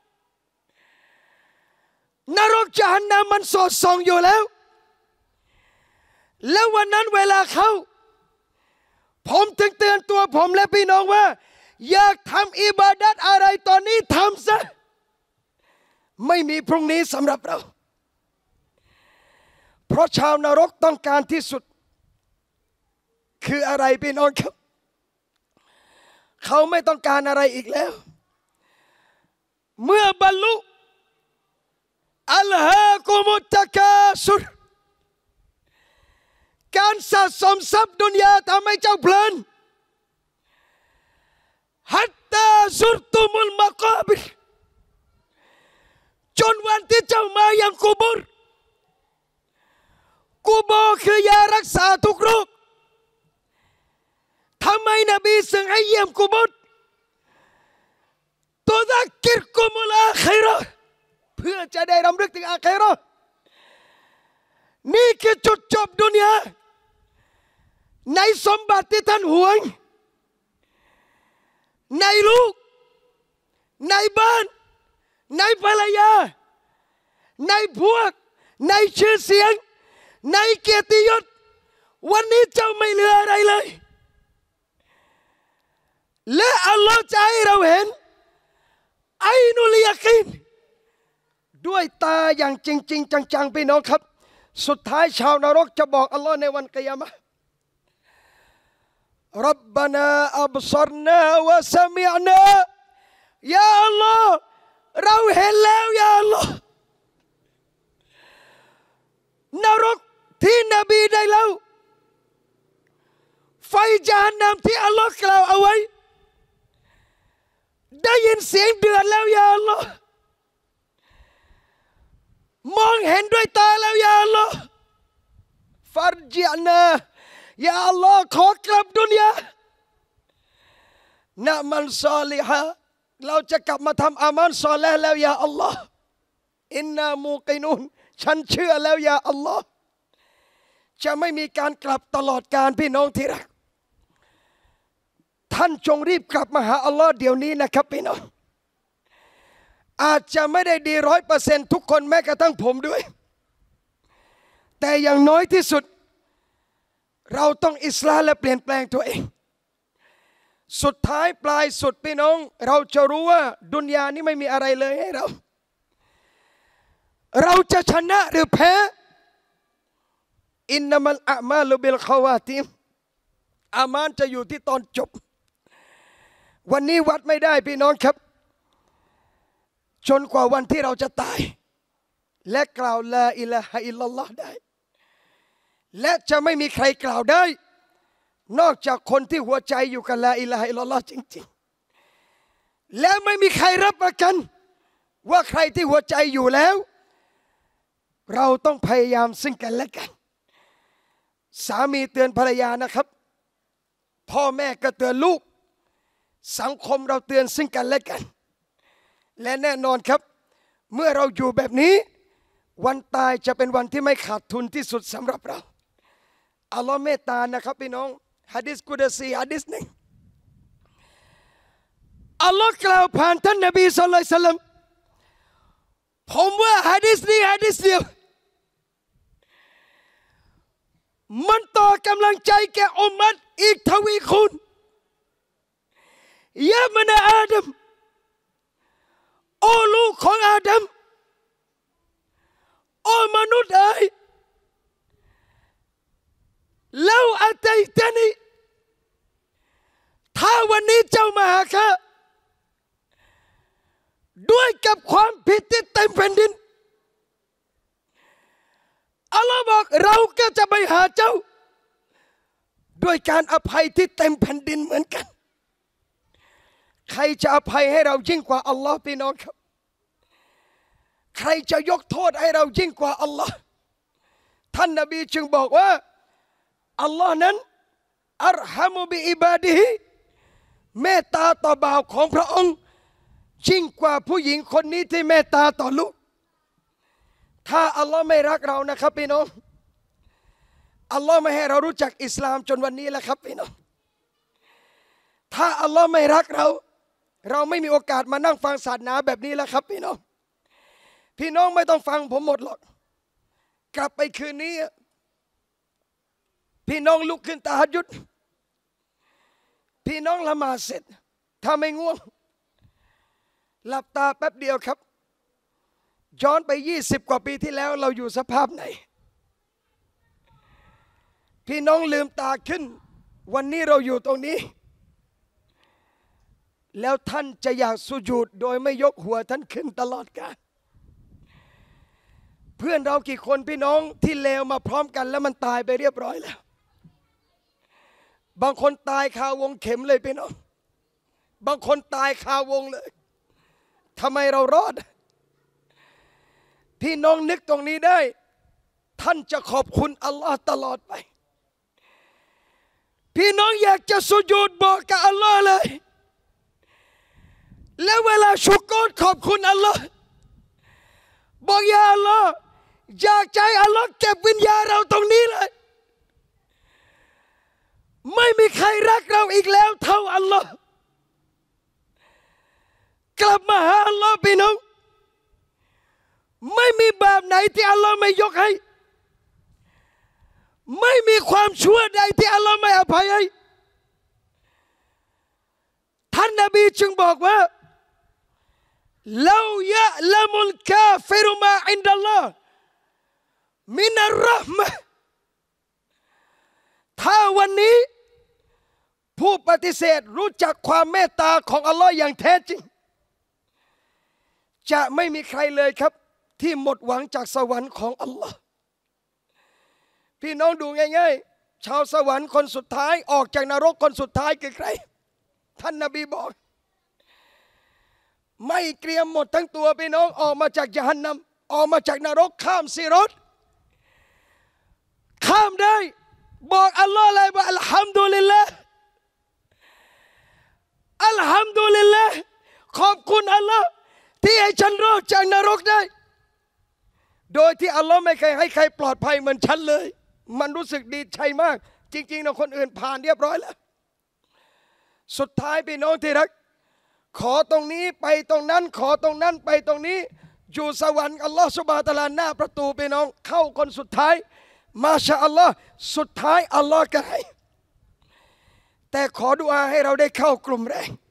นรกจาฮันนัมมันสอดส่องอยู่แล้วแล้ววันนั้นเวลาเขาผมถึงเตือนตัวผมและพี่น้องว่าอยากทำอิบาดัตอะไรตอนนี้ทำซะไม่มีพรุ่งนี้สำหรับเราเพราะชาวนรกต้องการที่สุดคืออะไรพี่น้องครับเขาไม่ต้องการอะไรอีกแล้วเมื่อบรรลุอัลฮากุมุตตะกาสุรการสะสมทรัพย์ดุนยาทำให้เจ้าเพลินฮัตตาซุรตุมุลมะกาบิรจนวันที่เจ้ามายังกุโบร์กุโบร์คือยารักษาทุกโรคทำไมนบีสั่งให้เยี่ยมกุโบร์ตัวนักกิรกุมุลอาคิเราะห์เพื่อจะได้รำลึกถึงอาคิเราะห์นี่คือจุดจบดุนยาในสมบัติที่ท่านหวงในลูกในบ้านในภรรยาในพวกในชื่อเสียงในเกียรติยศวันนี้เจ้าไม่เหลืออะไรเลยและอัลลอฮ์จะให้เราเห็นไอนุลยากีนด้วยตาอย่างจริงๆจังๆพี่น้องครับสุดท้ายชาวนรกจะบอกอัลลอฮ์ในวันกิยามะห์รับบานาอับซารนาวะซะมิอ์นายาอัลลอฮ์เราเห็นแล้วยาอัลลอฮ์นรกที่นบีได้เล่าไฟจาฮันนัมที่อัลลอฮ์กล่าวเอาไว้ได้ยินเสียงเดือดแล้วยาอัลลอฮ์มองเห็นด้วยตาแล้วยาอัลลอฮ์ฟัรจิอนายาอัลลอฮ์ขอกลับดุนยานะมันซอลิฮะเราจะกลับมาทำอามันซอเลห์แล้วยาอัลลอฮ์อินนามูกินุนฉันเชื่อแล้วยาอัลลอฮ์จะไม่มีการกลับตลอดกาลพี่น้องที่รักท่านจงรีบกลับมาหาอัลลอฮ์เดี๋ยวนี้นะครับพี่น้องอาจจะไม่ได้ดีร้อยเปอร์เซ็นต์ทุกคนแม้กระทั่งผมด้วยแต่อย่างน้อยที่สุดเราต้องอิสลามและเปลี่ยนแปลงตัวเองสุดท้ายปลายสุดพี่น้องเราจะรู้ว่าดุนยานี้ไม่มีอะไรเลยให้เราเราจะชนะหรือแพ้อินนามัลอามาลุบิลขาวาติมอามานจะอยู่ที่ตอนจบวันนี้วัดไม่ได้พี่น้องครับจนกว่าวันที่เราจะตายและกล่าวลาอิลาฮะอิลลัลลอฮ์ได้และจะไม่มีใครกล่าวได้นอกจากคนที่หัวใจอยู่กับลาอิลาฮะอิลลัลลอฮ์จริงๆและไม่มีใครรับประกันว่าใครที่หัวใจอยู่แล้วเราต้องพยายามซึ่งกันและกันสามีเตือนภรรยานะครับพ่อแม่ก็เตือนลูกสังคมเราเตือนซึ่งกันและกันและแน่นอนครับเมื่อเราอยู่แบบนี้วันตายจะเป็นวันที่ไม่ขาดทุนที่สุดสำหรับเราอัลลอฮ์เมตตานะครับพี่น้องหะดีษกุดซีหะดีษหนึ่งอัลลอฮ์กล่าวผ่านท่านนบีศ็อลลัลลอฮุอะลัยฮิวะซัลลัมผมว่าหะดีษนี้หะดีษเดียวมันต่อกำลังใจแก่อุมมะฮ์อีกทวีคูณยะมนะอาดัมโอ้ลูกของอาดัมโอ้มนุษย์เอ๋ยแล้วอาตัยตานีถ้าวันนี้เจ้ามาหาข้าด้วยกับความผิดที่เต็มแผ่นดินอัลลอฮ์บอกเราก็จะไปหาเจ้าด้วยการอภัยที่เต็มแผ่นดินเหมือนกันใครจะอภัยให้เรายิ่งกว่าอัลลอฮ์พี่น้องครับใครจะยกโทษให้เรายิ่งกว่าอัลลอฮ์ท่านนบีจึงบอกว่าอัลลอฮ์นั้นอัรฮัมุบิอิบาดิฮิเมตตาต่อบ่าวของพระองค์ยิ่งกว่าผู้หญิงคนนี้ที่เมตตาต่อลูกถ้าอัลลอฮ์ไม่รักเรานะครับพี่น้องอัลลอฮ์ไม่ให้เรารู้จักอิสลามจนวันนี้แหละครับพี่น้องถ้าอัลลอฮ์ไม่รักเราเราไม่มีโอกาสมานั่งฟังศาสนาแบบนี้แล้วครับพี่น้องพี่น้องไม่ต้องฟังผมหมดหรอกกลับไปคืนนี้พี่น้องลุกขึ้นตะฮัจญุดพี่น้องละหมาดเสร็จถ้าไม่ง่วงหลับตาแป๊บเดียวครับย้อนไปยี่สิบกว่าปีที่แล้วเราอยู่สภาพไหนพี่น้องลืมตาขึ้นวันนี้เราอยู่ตรงนี้แล้วท่านจะอยากสุญูดโดยไม่ยกหัวท่านขึ้นตลอดกาลเพื่อนเรากี่คนพี่น้องที่เลวมาพร้อมกันแล้วมันตายไปเรียบร้อยแล้วบางคนตายคาวงเข็มเลยพี่น้องบางคนตายคาวงเลยทำไมเรารอดพี่น้องนึกตรงนี้ได้ท่านจะขอบคุณอัลลอฮ์ตลอดไปพี่น้องอยากจะสุญูดบอกกับอัลลอฮ์เลยแล้วเวลาชุกรขอบคุณอัลลอฮ์บอกอย่าอัลลอฮ์อยากใจอัลลอฮ์เก็บวิญญาณเราตรงนี้เลยไม่มีใครรักเราอีกแล้วเท่าอัลลอฮ์กลับมาหาอัลลอฮ์พี่น้องไม่มีบาปไหนที่อัลลอฮ์ไม่ยกให้ไม่มีความชั่วใดที่อัลลอฮ์ไม่อภัยให้ท่านนบีจึงบอกว่าลายะละมุลกาฟิรุมาอินดัลลอฮ์มินัรเราะห์มะห์ถ้าวันนี้ผู้ปฏิเสธรู้จักความเมตตาของอัลลอฮ์อย่างแท้จริงจะไม่มีใครเลยครับที่หมดหวังจากสวรรค์ของอัลลอฮ์พี่น้องดูง่ายๆชาวสวรรค์คนสุดท้ายออกจากนรกคนสุดท้ายคือใครท่านนบีบอกไม่เกรียมหมดทั้งตัวพี่น้องออกมาจากยะฮันนัมออกมาจากนรกข้ามซิรอตข้ามได้บอกอัลลอฮ์เลยว่าอัลฮัมดุลิลละห์อัลฮัมดุลิลละห์ขอบคุณอัลลอฮ์ที่ให้ฉันรอดจากนรกได้โดยที่อัลลอฮ์ไม่เคยให้ใครปลอดภัยเหมือนฉันเลยมันรู้สึกดีใจมากจริงๆนะคนอื่นผ่านเรียบร้อยแล้วสุดท้ายพี่น้องที่รักขอตรงนี้ไปตรงนั้นขอตรงนั้นไปตรงนี้อยู่สวรรค์อัลลอฮ์ซุบฮานะฮูวะตะอาลาหน้าประตูพี่น้องเข้าคนสุดท้ายมาชาอัลลอฮ์สุดท้ายอัลลอฮ์ก็ให้แต่ขอดุอาให้เราได้เข้ากลุ่มแรก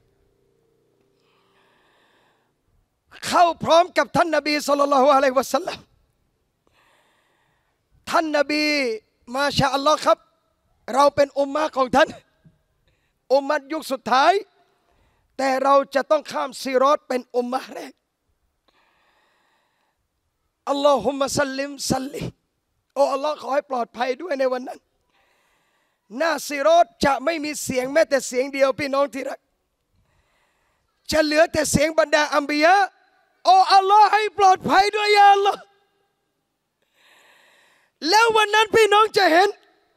เข้าพร้อมกับท่านนบีศ็อลลัลลอฮุอะลัยฮิวะซัลลัมท่านนบีมาชาอัลลอฮ์ครับเราเป็นอุมมะของท่านอุมมะยุคสุดท้ายแต่เราจะต้องข้ามซิรอตเป็นอุมมะแรกอัลลอฮุมะซัลลิมซัลลิโอ้อัลลอฮ์ขอให้ปลอดภัยด้วยในวันนั้นหน้าซิรอตจะไม่มีเสียงแม้แต่เสียงเดียวพี่น้องที่รักจะเหลือแต่เสียงบรรดาอัมบิยะโอ้อัลลอฮ์ให้ปลอดภัยด้วยยาอัลลอฮ์แล้ววันนั้นพี่น้องจะเห็น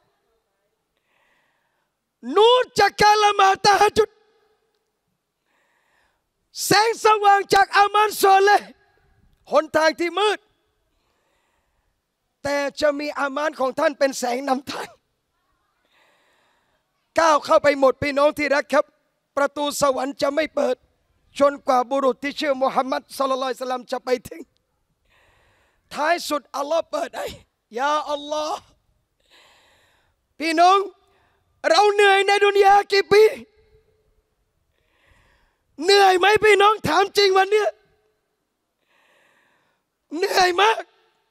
นูรจากการละหมาดตะฮัจญุดแสงสว่างจากอามัลซอลิห์หนทางที่มืดแต่จะมีอามัลของท่านเป็นแสงนำทางก้าวเข้าไปหมดพี่น้องที่รักครับประตูสวรรค์จะไม่เปิดจนกว่าบุรุษที่ชื่อมุฮัมมัดศ็อลลัลลอฮุอะลัยฮิวะซัลลัมจะไปถึงท้ายสุดอัลลอฮ์เปิดให้ยาอัลลอฮ์พี่น้องเราเหนื่อยในดุนยากี่ปีเหนื่อยไหมพี่น้องถามจริงวันนี้เหนื่อยมาก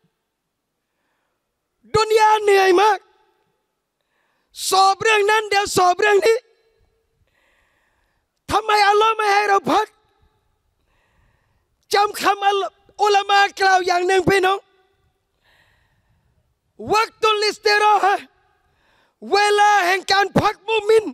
ดุนยาเหนื่อยมากสอบเรื่องนั้นเดี๋ยวสอบเรื่องนี้ทำไมอัลลอฮ์ไม่ให้เราพักจำคำอุลามะกล่าวอย่างหนึ่งพี่น้องวักตุลิสติรอฮะเวลาแห่งการพักมุมิน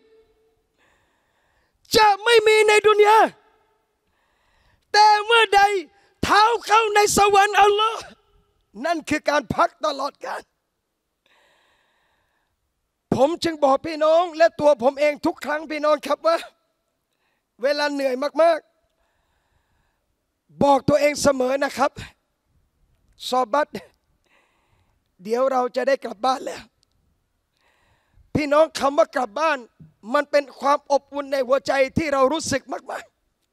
จะไม่มีในดุนยาแต่เมื่อใดเท้าเข้าในสวรรค์อัลลอฮ์นั่นคือการพักตลอดกาลผมจึงบอกพี่น้องและตัวผมเองทุกครั้งพี่น้องครับว่าเวลาเหนื่อยมากๆบอกตัวเองเสมอนะครับซอบัตเดี๋ยวเราจะได้กลับบ้านแล้วพี่น้องคำว่ากลับบ้านมันเป็นความอบอุ่นในหัวใจที่เรารู้สึกมาก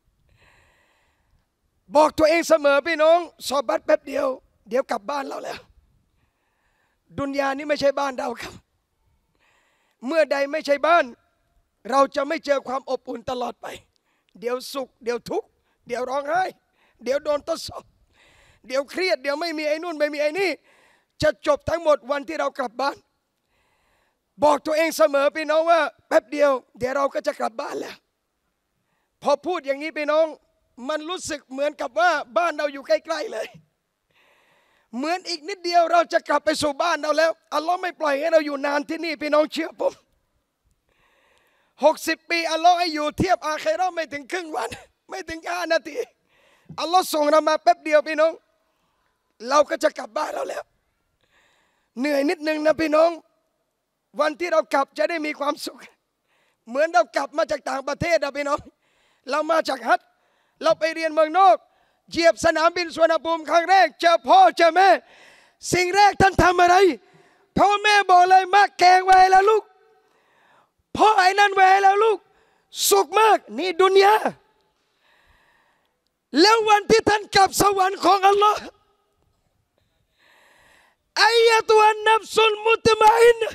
ๆบอกตัวเองเสมอพี่น้องซอบัตแป๊บเดียวเดี๋ยวกลับบ้านเราแล้วดุนยานี้ไม่ใช่บ้านเราครับเมื่อใดไม่ใช่บ้านเราจะไม่เจอความอบอุ่นตลอดไปเดี๋ยวสุขเดี๋ยวทุกข์เดี๋ยวร้องไห้เดี๋ยวโดนทดสอบเดี๋ยวเครียดเดี๋ยวไม่มีไอ้นู่นไม่มีไอ้นี่จะจบทั้งหมดวันที่เรากลับบ้านบอกตัวเองเสมอพี่น้องว่าแป๊บเดียวเดี๋ยวเราก็จะกลับบ้านแล้วพอพูดอย่างนี้พี่น้องมันรู้สึกเหมือนกับว่าบ้านเราอยู่ใกล้ๆเลยเหมือนอีกนิดเดียวเราจะกลับไปสู่บ้านเราแล้วอัลลอฮ์ไม่ปล่อยให้เราอยู่นานที่นี่พี่น้องเชื่อผมหกสิบปีอัลลอฮ์ให้อยู่เทียบอาคิเราะห์ไม่ถึงครึ่งวันไม่ถึงห้านาทีอัลลอฮ์ส่งเรามาแป๊บเดียวพี่น้องเราก็จะกลับบ้านเราแล้วเหนื่อยนิดนึงนะพี่น้องวันที่เรากลับจะได้มีความสุขเหมือนเรากลับมาจากต่างประเทศนะพี่น้องเรามาจากฮัจญ์เราไปเรียนเมืองนอกเหยียบสนามบินสุวรรณภูมิครั้งแรกเจอพ่อเจอแม่สิ่งแรกท่านทำอะไรพ่อแม่บอกเลยมาแกงไว้แล้วลูกพ่อไอ้นั่นไว้แล้วลูกสุขมากนี่ดุนยาแล้ววันที่ท่านกลับสวรรค์ของอัลลอฮ์อายะตุอันนับสุลมุตมะอิน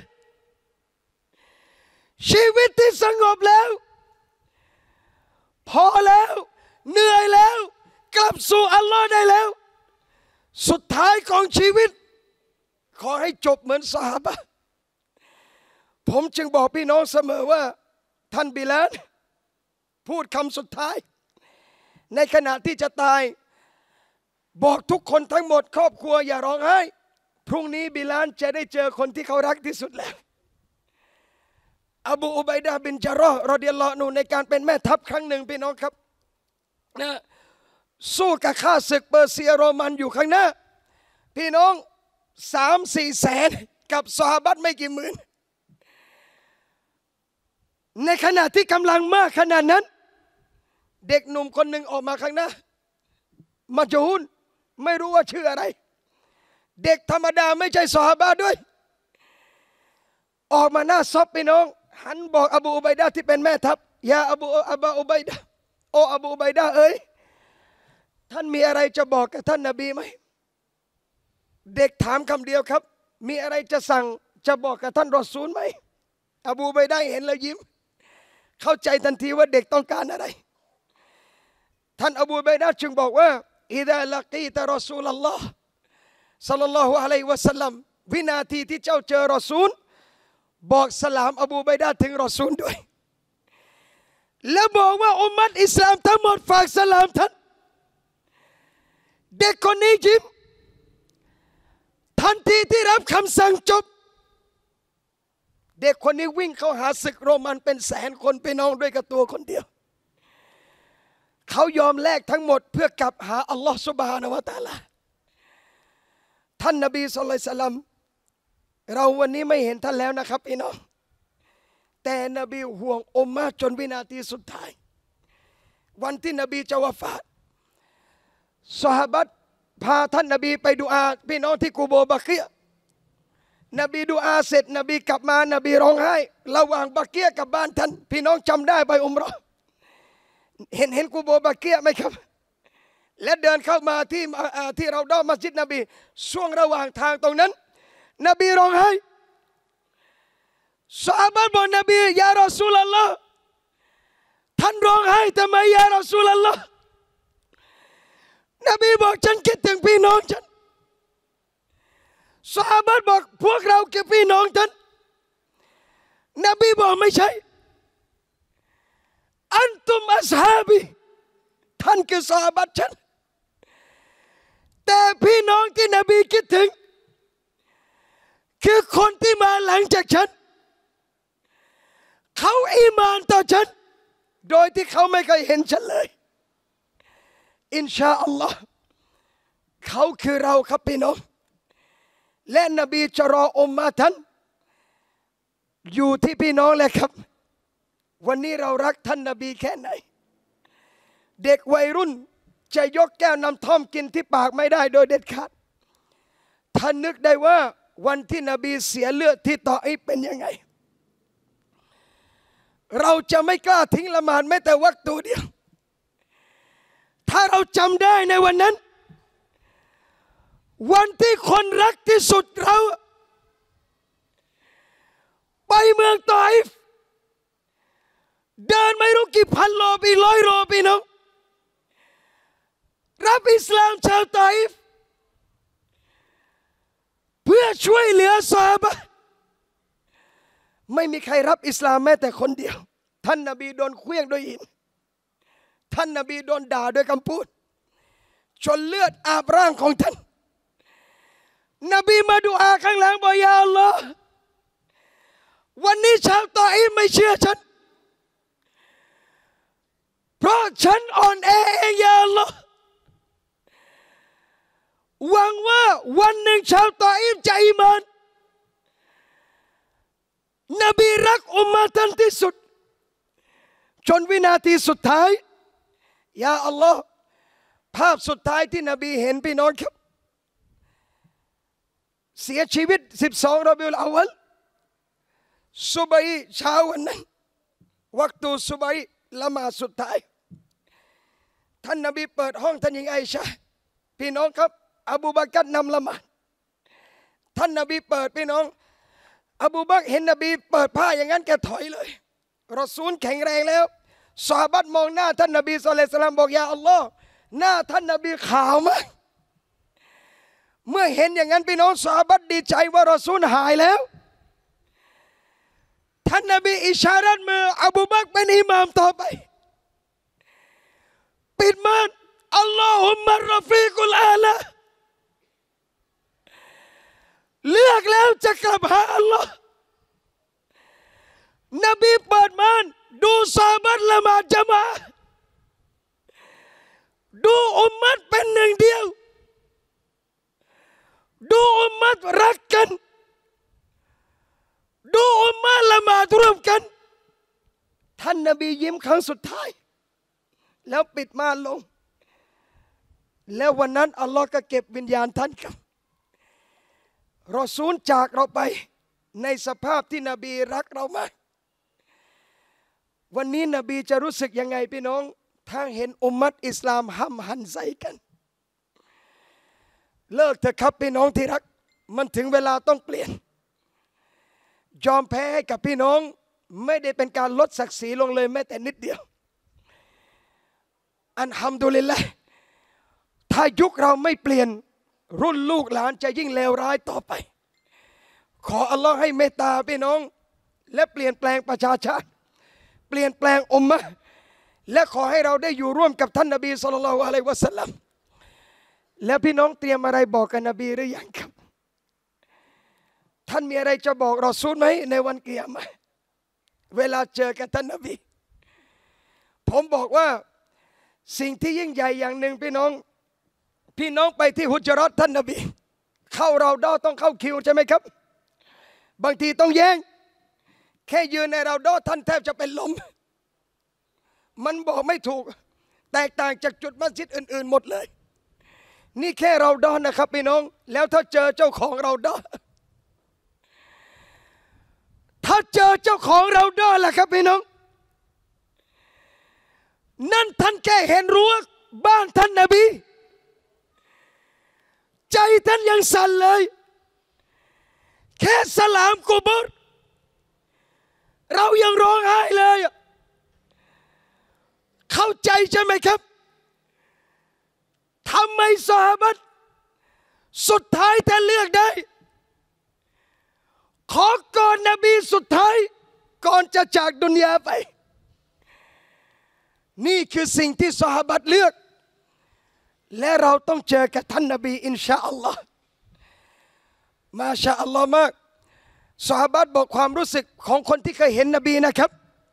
ชีวิตที่สงบแล้วพอแล้วเหนื่อยแล้วกลับสู่อัลลอฮ์ได้แล้วสุดท้ายของชีวิตขอให้จบเหมือนซอฮาบะห์ผมจึงบอกพี่น้องเสมอว่าท่านบิลาลพูดคำสุดท้ายในขณะที่จะตายบอกทุกคนทั้งหมดครอบครัวอย่าร้องไห้พรุ่งนี้บิลาลจะได้เจอคนที่เขารักที่สุดแล้วอบูอุบัยดะห์บินญะเราะห์รอฎิยัลลอฮุอันฮุในการเป็นแม่ทัพครั้งหนึ่งพี่น้องครับนะสู้กับข้าศึกเปอร์เซียโรมันอยู่ข้างหน้าพี่น้องสามสี่แสนกับซอฮาบะห์ไม่กี่หมื่นในขณะที่กำลังมากขนาดนั้นเด็กหนุ่มคนหนึ่งออกมาข้างหน้ามาจูนไม่รู้ว่าชื่ออะไรเด็กธรรมดาไม่ใช่ซอฮาบะห์ด้วยออกมาหน้าซบพี่น้องหันบอกอบูอุบัยดะห์ที่เป็นแม่ทัพยาอบูอบูอุบัยดะห์โออบูอุบัยดะห์เอ้ยท่านมีอะไรจะบอกกับท่านนบีไหมเด็กถามคำเดียวครับมีอะไรจะสั่งจะบอกกับท่านรอซูลไหมอบูอุบัยดะห์เห็นแล้วยิ้มเข้าใจทันทีว่าเด็กต้องการอะไรท่านอบูอุบัยดะห์จึงบอกว่าอิซาลักีตะรอซูลัลลอฮ์ศ็อลลัลลอฮุอะลัยฮิวะซัลลัมวินาทีที่เจ้าเจอรอซูลบอกสลามอบูอุบัยดะห์ถึงรอซูลด้วยแล้วบอกว่าอุมมัตอิสลามทั้งหมดฝากสลามท่านเด็กคนนี้ยิ้มทันทีที่รับคำสั่งจบเด็กคนนี้วิ่งเข้าหาศึกโรมันเป็นแสนคนไปน้องด้วยกับตัวคนเดียวเขายอมแลกทั้งหมดเพื่อกลับหาอัลลอฮฺซุบฮานะฮูวะตะอาลาท่านนบีศ็อลลัลลอฮุอะลัยฮิวะซัลลัมเราวันนี้ไม่เห็นท่านแล้วนะครับพี่น้องแต่นบีห่วงอุมมะห์จนวินาทีสุดท้ายวันที่นบีจะวะฟาตซอฮาบะห์พาท่านนบีไปดุอาพี่น้องที่กูโบบักียะห์นบีดุอาเสร็จนบีกลับมานบีร้องไห้ระหว่างบักียะห์กับบ้านท่านพี่น้องจำได้ไปอุมเราะห์เห็นเห็นกูโบบักียะห์ไหมครับและเดินเข้ามาที่ที่เราด้อมัสยิดนบีช่วงระหว่างทางตรงนั้นนบีร้องไห้ซอฮาบะห์บอกนบียารอซูลัลลอฮ์ท่านร้องไห้ทำไมยารอซูลัลลอฮ์นบีบอกฉันคิดถึงพี่น้องฉันซอฮาบะห์บอกพวกเราคือพี่น้องท่านนบีบอกไม่ใช่อันตุมอัศฮาบีท่านคือซอฮาบะห์ฉันแต่พี่น้องที่นบีคิดถึงคือคนที่มาหลังจากฉันเขาอีมานต่อฉันโดยที่เขาไม่เคยเห็นฉันเลยอินชาอัลลอฮ์เขาคือเราครับพี่น้องและนบีจะรออุมมะห์ท่านอยู่ที่พี่น้องเลยครับวันนี้เรารักท่านนบีแค่ไหนเด็กวัยรุ่นจะยกแก้วน้ำท่อมกินที่ปากไม่ได้โดยเด็ดขาดท่านนึกได้ว่าวันที่นบีเสียเลือดที่ตออีฟเป็นยังไงเราจะไม่กล้าทิ้งละหมาดแม้แต่วักตูเดียวถ้าเราจำได้ในวันนั้นวันที่คนรักที่สุดเราไปเมืองตออีฟเดินไม่รู้กี่พันโลปีร้อยโลปีน้องรับอิสลามชาวตออีฟเพื่อช่วยเหลือซอฮาบะห์ไม่มีใครรับอิสลามแม้แต่คนเดียวท่านนบีโดนเคลื่องด้วยหินท่านนบีโดนด่าด้วยคำพูดจนเลือดอาบร่างของท่านนบีมาดุอาข้างหลังบอกยาอัลลอฮ์วันนี้ชาวตออีฟไม่เชื่อฉันเพราะฉันอ่อนแอเองยาอัลลอฮ์หวังว่าวันหนึ่งชาวตออิฟจะอีมานนบีรักอุมมะท่านที่สุดจนวินาทีสุดท้ายยาอัลลอฮ์ภาพสุดท้ายที่นบีเห็นพี่น้องครับเสียชีวิตสิบสองรอบิอุลอวัลซุบัยเช้าวันนั้นวักตูซุบัยละหมาดสุดท้ายท่านนบีเปิดห้องท่านหญิงไอชาพี่น้องครับอบูบักรนำละหมาดท่านนบีเปิดพี่น้องอบูบักรเห็นนบีเปิดผ้าอย่างนั้นแกถอยเลยรอซูลแข็งแรงแล้วซอฮาบะห์มองหน้าท่านนบีศ็อลลัลลอฮุอะลัยฮิวะซัลลัมบอกยาอัลลอฮ์หน้าท่านนบีขาวมากเมื่อเห็นอย่างนั้นพี่น้องซอฮาบะห์ดีใจว่ารอซูลหายแล้วท่านนบีอิชารัตมืออบูบักรเป็นอิหม่ามต่อไปปิดม่านอัลลอฮุมมะรอฟีกุลอาลาเลือกแล้วจะกลับหาอัลลอฮ์นบีเปิดม่านดูซอฮาบะห์ละหมาดญะมาอะห์ดูอุมมะห์เป็นหนึ่งเดียวดูอุมมะห์รักกันดูอุมมะห์ละหมาดร่วมกันท่านนบียิ้มครั้งสุดท้ายแล้วปิดม่านลงแล้ววันนั้นอัลลอฮ์ก็เก็บวิญญาณท่านครับรอซูลจากเราไปในสภาพที่นบีรักเรามากวันนี้นบีจะรู้สึกยังไงพี่น้องถ้าเห็นอุมมัตอิสลามห้ำหันใส่กันเลิกเถอะครับพี่น้องที่รักมันถึงเวลาต้องเปลี่ยนยอมแพ้ให้กับพี่น้องไม่ได้เป็นการลดศักดิ์ศรีลงเลยแม้แต่นิดเดียวอัลฮัมดุลิลละห์ถ้ายุคเราไม่เปลี่ยนรุ่นลูกหลานจะยิ่งเลวร้ายต่อไปขออัลลอฮ์ให้เมตตาพี่น้องและเปลี่ยนแปลงประชาชาติเปลี่ยนแปลงอุมมะห์และขอให้เราได้อยู่ร่วมกับท่านนบีศ็อลลัลลอฮุอะลัยฮิวะซัลลัมแล้วพี่น้องเตรียมอะไรบอกกับนบีหรือยังครับท่านมีอะไรจะบอกรอซูลไหมในวันกิยามะห์เวลาเจอกับท่านนบีผมบอกว่าสิ่งที่ยิ่งใหญ่อย่างหนึ่งพี่น้องพี่น้องไปที่ฮุจเราะห์ท่านนบีเข้าเราดอต้องเข้าคิวใช่ไหมครับบางทีต้องแย่งแค่ยืนในเราดอท่านแทบจะเป็นลมมันบอกไม่ถูกแตกต่างจากจุดมัสยิดอื่นๆหมดเลยนี่แค่เราดอนะครับพี่น้องแล้วถ้าเจอเจ้าของเราดอถ้าเจอเจ้าของเราดอล่ะครับพี่น้องนั่นท่านแค่เห็นรั้วบ้านท่านนบีใจท่านยังสั่นเลยแค่สลามกุบรเรายังร้องไห้เลยเข้าใจใช่ไหมครับทำไมซอฮาบะห์สุดท้ายท่านเลือกได้ขอก่อนนบีสุดท้ายก่อนจะจากดุนยาไปนี่คือสิ่งที่ซอฮาบะห์เลือกและเราต้องเจอกับท่านนบีอินชาอัลลอฮ์มาชาอัลลอฮ์มากซอฮาบะห์บอกความรู้สึกของคนที่เคยเห็นนบีนะครับ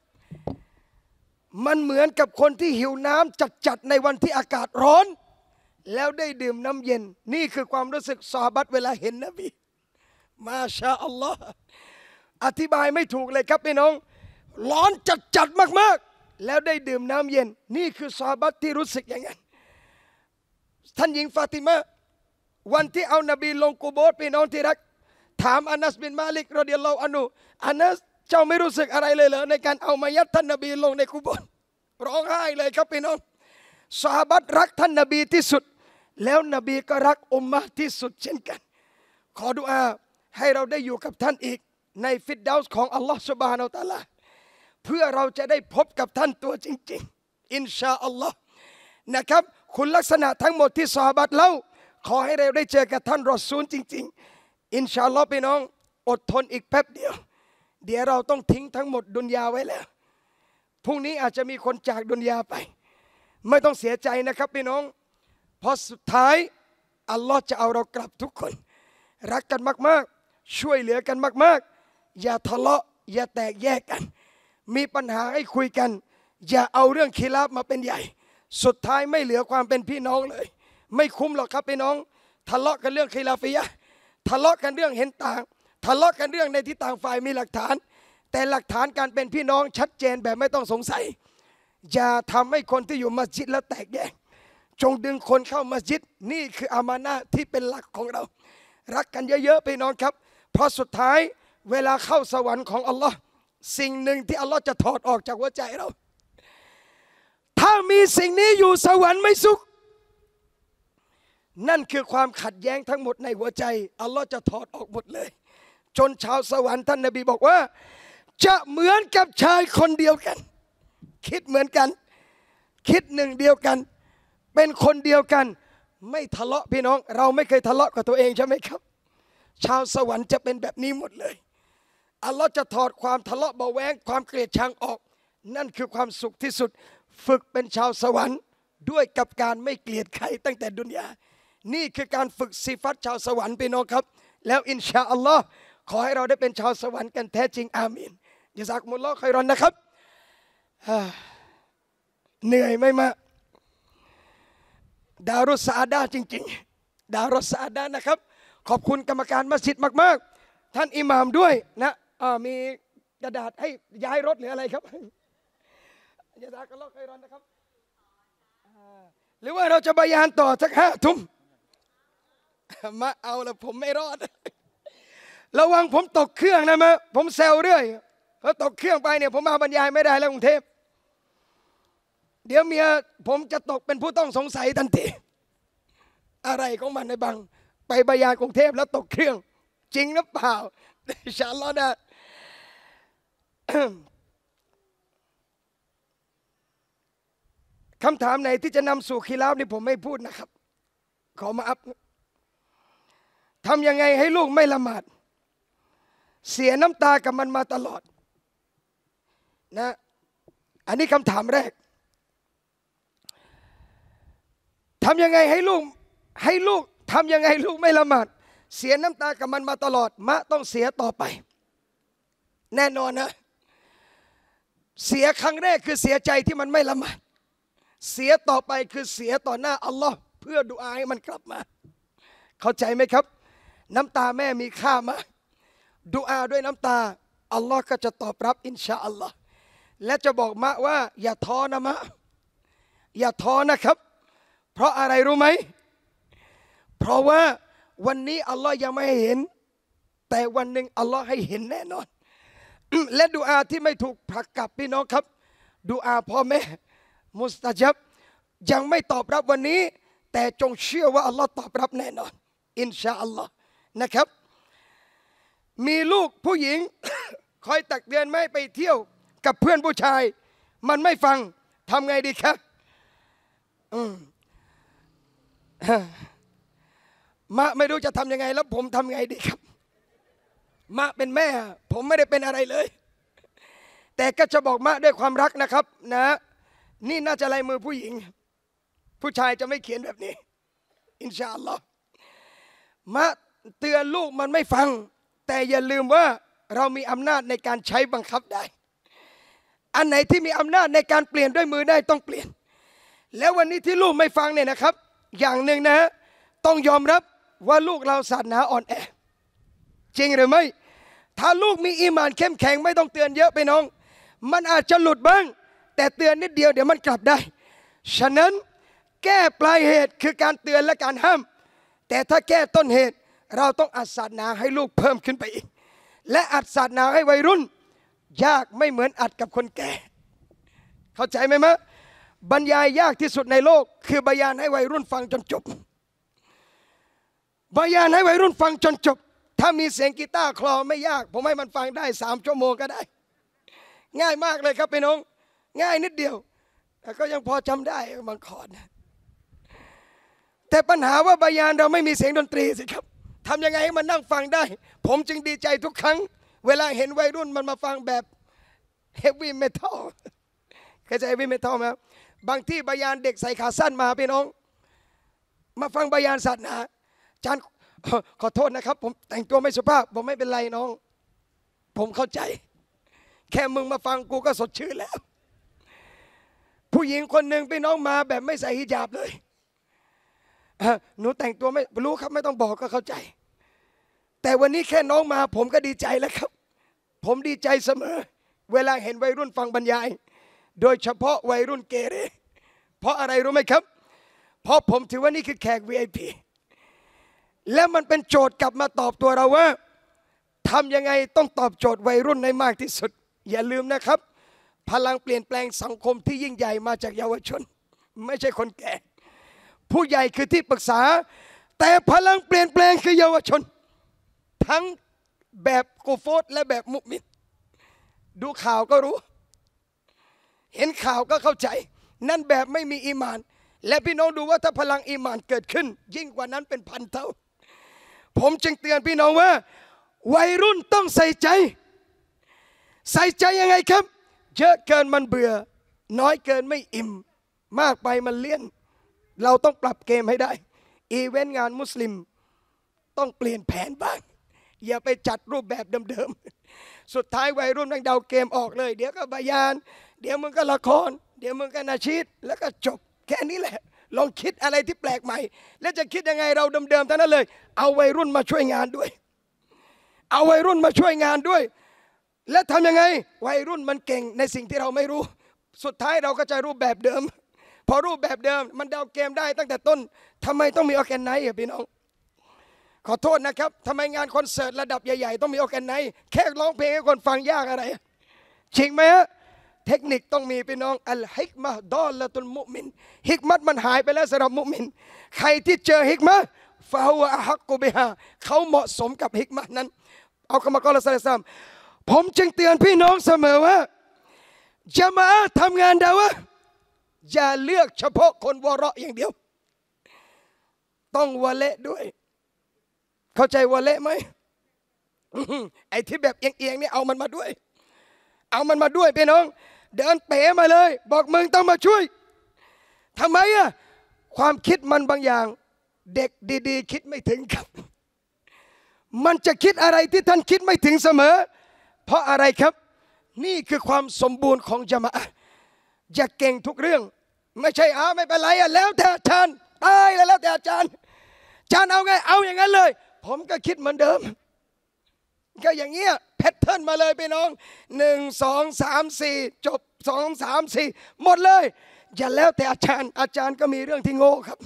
มันเหมือนกับคนที่หิวน้ำจัดๆในวันที่อากาศร้อนแล้วได้ดื่มน้ำเย็นนี่คือความรู้สึกซอฮาบะห์เวลาเห็นนบีมาชาอัลลอฮ์อธิบายไม่ถูกเลยครับพี่น้องร้อนจัดๆมากๆแล้วได้ดื่มน้ำเย็นนี่คือซอฮาบะห์ที่รู้สึกอย่างนั้นท่านหญิงฟาติมาวันที่เอานบีลงกุโบร์พี่น้องที่รักถามอานัสบินมาลิกรอฎิยัลลอฮุอันฮุอานัสเจ้าไม่รู้สึกอะไรเลยเหรอในการเอามายัดท่านนบีลงในกุโบร์ร้องไห้เลยครับพี่น้องซอฮาบะห์รักท่านนบีที่สุดแล้วนบีก็รักอุมมะห์ที่สุดเช่นกันขอดุอาให้เราได้อยู่กับท่านอีกในฟิรดาวส์ของอัลลอฮฺซุบฮานะฮูวะตะอาลาเพื่อเราจะได้พบกับท่านตัวจริงๆอินชาอัลลอฮ์นะครับคุณลักษณะทั้งหมดที่ซอฮาบะห์เล่าขอให้เราได้เจอกับท่านรอซูลจริงๆอินชาอัลลอฮ์พี่น้องอดทนอีกแป๊บเดียวเดี๋ยวเราต้องทิ้งทั้งหมดดุนยาไว้แล้วพรุ่งนี้อาจจะมีคนจากดุนยาไปไม่ต้องเสียใจนะครับพี่น้องเพราะสุดท้ายอัลลอฮ์จะเอาเรากลับทุกคนรักกันมากๆช่วยเหลือกันมากๆอย่าทะเลาะอย่าแตกแยกกันมีปัญหาให้คุยกันอย่าเอาเรื่องคิลาฟมาเป็นใหญ่สุดท้ายไม่เหลือความเป็นพี่น้องเลยไม่คุ้มหรอกครับพี่น้องทะเลาะกันเรื่องคิลาฟียะห์ทะเลาะกันเรื่องเห็นต่างทะเลาะกันเรื่องในที่ต่างฝ่ายมีหลักฐานแต่หลักฐานการเป็นพี่น้องชัดเจนแบบไม่ต้องสงสัยอย่าทำให้คนที่อยู่มัสยิดแล้วแตกแยกจงดึงคนเข้ามัสยิดนี่คืออามานะห์ที่เป็นหลักของเรารักกันเยอะๆพี่น้องครับเพราะสุดท้ายเวลาเข้าสวรรค์ของอัลลอฮ์สิ่งหนึ่งที่อัลลอฮ์จะถอดออกจากหัวใจเราถ้ามีสิ่งนี้อยู่สวรรค์ไม่สุขนั่นคือความขัดแย้งทั้งหมดในหัวใจอัลลอฮ์จะถอดออกหมดเลยจนชาวสวรรค์ท่านนบีบอกว่าจะเหมือนกับชายคนเดียวกันคิดเหมือนกันคิดหนึ่งเดียวกันเป็นคนเดียวกันไม่ทะเลาะพี่น้องเราไม่เคยทะเลาะกับตัวเองใช่ไหมครับชาวสวรรค์จะเป็นแบบนี้หมดเลยอัลลอฮ์จะถอดความทะเลาะเบาแวงความเกลียดชังออกนั่นคือความสุขที่สุดฝึกเป็นชาวสวรรค์ด้วยกับการไม่เกลียดใครตั้งแต่ดุนยานี่คือการฝึกสิฟัตชาวสวรรค์พี่น้องครับแล้วอินชาอัลลอฮ์ขอให้เราได้เป็นชาวสวรรค์กันแท้จริงอามีนยะซากุมุลลอฮ์ค็อยรอนนะครับเหนื่อยไหมมาดารุสซาอาดะห์จริงๆดารุสซาอาดะห์นะครับขอบคุณกรรมการมัสยิดมากๆท่านอิหม่ามด้วยนะมีกระดาษให้ย้ายรถหรืออะไรครับยะซากุมุลลอฮ์ค็อยรอนนะครับหรือว่าเราจะบะยานต่อสักห้าทุ่มมาเอาละผมไม่รอดระวังผมตกเครื่องนะมะผมแซวเรื่อยพอตกเครื่องไปเนี่ยผมมาบรรยายไม่ได้แล้วกรุงเทพเดี๋ยวเมียผมจะตกเป็นผู้ต้องสงสัยทันทีอะไรของมันในบังไปบรรยายกรุงเทพแล้วตกเครื่องจริงหรือเปล่าอินชาอัลลอฮ์นะคำถามไหนที่จะนำสู่คิลาฟนี่ผมไม่พูดนะครับขอมาอัพทำยังไงให้ลูกไม่ละหมาดเสียน้ำตากับมันมาตลอดนะอันนี้คำถามแรกทำยังไงให้ลูกให้ลูกทำยังไงลูกไม่ละหมาดเสียน้ำตากับมันมาตลอดมะต้องเสียต่อไปแน่นอนนะเสียครั้งแรกคือเสียใจที่มันไม่ละหมาดเสียต่อไปคือเสียต่อหน้าอัลลอฮ์เพื่อดุอาให้มันกลับมาเข้าใจไหมครับน้ำตาแม่มีค่ามากดุอาด้วยน้ำตาอัลลอฮ์ก็จะตอบรับอินชาอัลลอฮ์และจะบอกมะว่าอย่าท้อนะมะอย่าท้อนะครับเพราะอะไรรู้ไหมเพราะว่าวันนี้อัลลอฮ์ยังไม่ให้เห็นแต่วันหนึ่งอัลลอฮ์ให้เห็นแน่นอน และดุอาที่ไม่ถูกผลักกลับพี่น้องครับดุอาพ่อแม่มุสตะญับยังไม่ตอบรับวันนี้แต่จงเชื่อว่าอัลลอฮ์ตอบรับแน่นอนอินชาอัลลอฮ์นะครับมีลูกผู้หญิง คอยตักเตือนไม่ไปเที่ยวกับเพื่อนผู้ชายมันไม่ฟังทำไงดีครับอืมมะไม่รู้จะทำยังไงแล้วผมทำไงดีครับมะเป็นแม่ผมไม่ได้เป็นอะไรเลยแต่ก็จะบอกมะด้วยความรักนะครับนะนี่น่าจะลายมือผู้หญิงผู้ชายจะไม่เขียนแบบนี้อินชาอัลลอฮ์มะเตือนลูกมันไม่ฟังแต่อย่าลืมว่าเรามีอำนาจในการใช้บังคับได้อันไหนที่มีอำนาจในการเปลี่ยนด้วยมือได้ต้องเปลี่ยนแล้ววันนี้ที่ลูกไม่ฟังเนี่ยนะครับอย่างหนึ่งนะต้องยอมรับว่าลูกเราศาสนาอ่อนแอจริงหรือไม่ถ้าลูกมีอีหม่านเข้มแข็งไม่ต้องเตือนเยอะไปน้องมันอาจจะหลุดบ้างแต่เตือนนิดเดียวเดี๋ยวมันกลับได้ฉะนั้นแก้ปลายเหตุคือการเตือนและการห้ามแต่ถ้าแก้ต้นเหตุเราต้องอัดศาสนาให้ลูกเพิ่มขึ้นไปอีกและอัดศาสนาให้วัยรุ่นยากไม่เหมือนอัดกับคนแก่เข้าใจไหมมะบรรยายยากที่สุดในโลกคือบรรยายให้วัยรุ่นฟังจนจบบรรยายให้วัยรุ่นฟังจนจบถ้ามีเสียงกีตาร์คลอไม่ยากผมให้มันฟังได้สามชั่วโมงก็ได้ง่ายมากเลยครับพี่น้องง่ายนิดเดียวแต่ก็ยังพอจำได้บางคอร์ดแต่ปัญหาว่าบรรยายเราไม่มีเสียงดนตรีสิครับทำยังไงให้มันนั่งฟังได้ผมจึงดีใจทุกครั้งเวลาเห็นวัยรุ่นมันมาฟังแบบเฮฟวี่เมทัลเข้าใจเฮฟวี่เมทัลไหมบางที่บรรยายเด็กใส่ขาสั้นมาพี่น้องมาฟังบรรยายศาสนาอาจารย์ขอโทษนะครับผมแต่งตัวไม่สุภาพผมไม่เป็นไรน้องผมเข้าใจแค่มึงมาฟังกูก็สดชื่นแล้วผู้หญิงคนหนึ่งพี่น้องมาแบบไม่ใส่ฮิญาบเลยหนูแต่งตัวไม่รู้ครับไม่ต้องบอกก็เข้าใจแต่วันนี้แค่น้องมาผมก็ดีใจแล้วครับผมดีใจเสมอเวลาเห็นวัยรุ่นฟังบรรยายโดยเฉพาะวัยรุ่นเกเรเพราะอะไรรู้ไหมครับเพราะผมถือว่านี่คือแขก วี ไอ พี และมันเป็นโจทย์กลับมาตอบตัวเราว่าทำยังไงต้องตอบโจทย์วัยรุ่นในมากที่สุดอย่าลืมนะครับพลังเปลี่ยนแปลงสังคมที่ยิ่งใหญ่มาจากเยาวชนไม่ใช่คนแก่ผู้ใหญ่คือที่ปรึกษาแต่พลังเปลี่ยนแปลงคือเยาวชนทั้งแบบกูโฟดและแบบมุมินดูข่าวก็รู้เห็นข่าวก็เข้าใจนั่นแบบไม่มีอีหม่านและพี่น้องดูว่าถ้าพลังอีหม่านเกิดขึ้นยิ่งกว่านั้นเป็นพันเท่าผมจึงเตือนพี่น้องว่าวัยรุ่นต้องใส่ใจใส่ใจยังไงครับเยอะเกินมันเบื่อน้อยเกินไม่อิ่มมากไปมันเลี่ยนเราต้องปรับเกมให้ได้อีเวนต์งานมุสลิมต้องเปลี่ยนแผนบ้างอย่าไปจัดรูปแบบเดิมๆสุดท้ายวัยรุ่นนั่งเดาเกมออกเลยเดี๋ยวก็บายานเดี๋ยวมึงก็ละครเดี๋ยวมึงก็นาชีดแล้วก็จบแค่นี้แหละลองคิดอะไรที่แปลกใหม่แล้วจะคิดยังไงเราเดิมๆทั้งนั้นเลยเอาวัยรุ่นมาช่วยงานด้วยเอาวัยรุ่นมาช่วยงานด้วยและทำยังไงวัยรุ่นมันเก่งในสิ่งที่เราไม่รู้สุดท้ายเราก็จะรูปแบบเดิมพอรูปแบบเดิมมันเดาเกมได้ตั้งแต่ต้นทำไมต้องมีออร์แกนไนซ์อ่ะพี่น้องขอโทษนะครับทำไมงานคอนเสิร์ตระดับใหญ่ๆต้องมีออร์แกนไนซ์แค่ร้องเพลงให้คนฟังยากอะไรจริงไหมฮะเทคนิคต้องมีพี่น้องอัลฮิกมะดอลละตุลมุมินฮิกมัตมันหายไปแล้วสำหรับมุมินใครที่เจอฮิกมะฟาฮุอะฮักกุบิฮาเขาเหมาะสมกับฮิกมะนั้นเอาคำกล่าวละสัลลัลลอฮุอะลัยฮิวะซัลลัมผมจึงเตือนพี่น้องเสมอว่าจะมาทำงานดาวะอย่าเลือกเฉพาะคนวะเราะอย่างเดียวต้องวะเละด้วยเข้าใจวะเละไหมไอ้ที่แบบเอียงๆนี่เอามันมาด้วยเอามันมาด้วยพี่น้องเดินเป๋มาเลยบอกมึงต้องมาช่วยทำไมอะความคิดมันบางอย่างเด็กดีๆคิดไม่ถึงครับมันจะคิดอะไรที่ท่านคิดไม่ถึงเสมอเพราะอะไรครับนี่คือความสมบูรณ์ของญะมาอะห์อย่าเก่งทุกเรื่องไม่ใช่อ้าไม่เป็นไรอะแล้วแต่อาจารย์ตายแล้วแล้วแต่อาจารย์อาจารย์เอาไงเอาอย่างนั้นเลยผมก็คิดเหมือนเดิมก็อย่างเงี้ยแพทเทิร์นมาเลยพี่น้องหนึ่งสองสามสี่จบสองสามสี่หมดเลยอย่าแล้วแต่อาจารย์อาจารย์ก็มีเรื่องที่โง่ครับ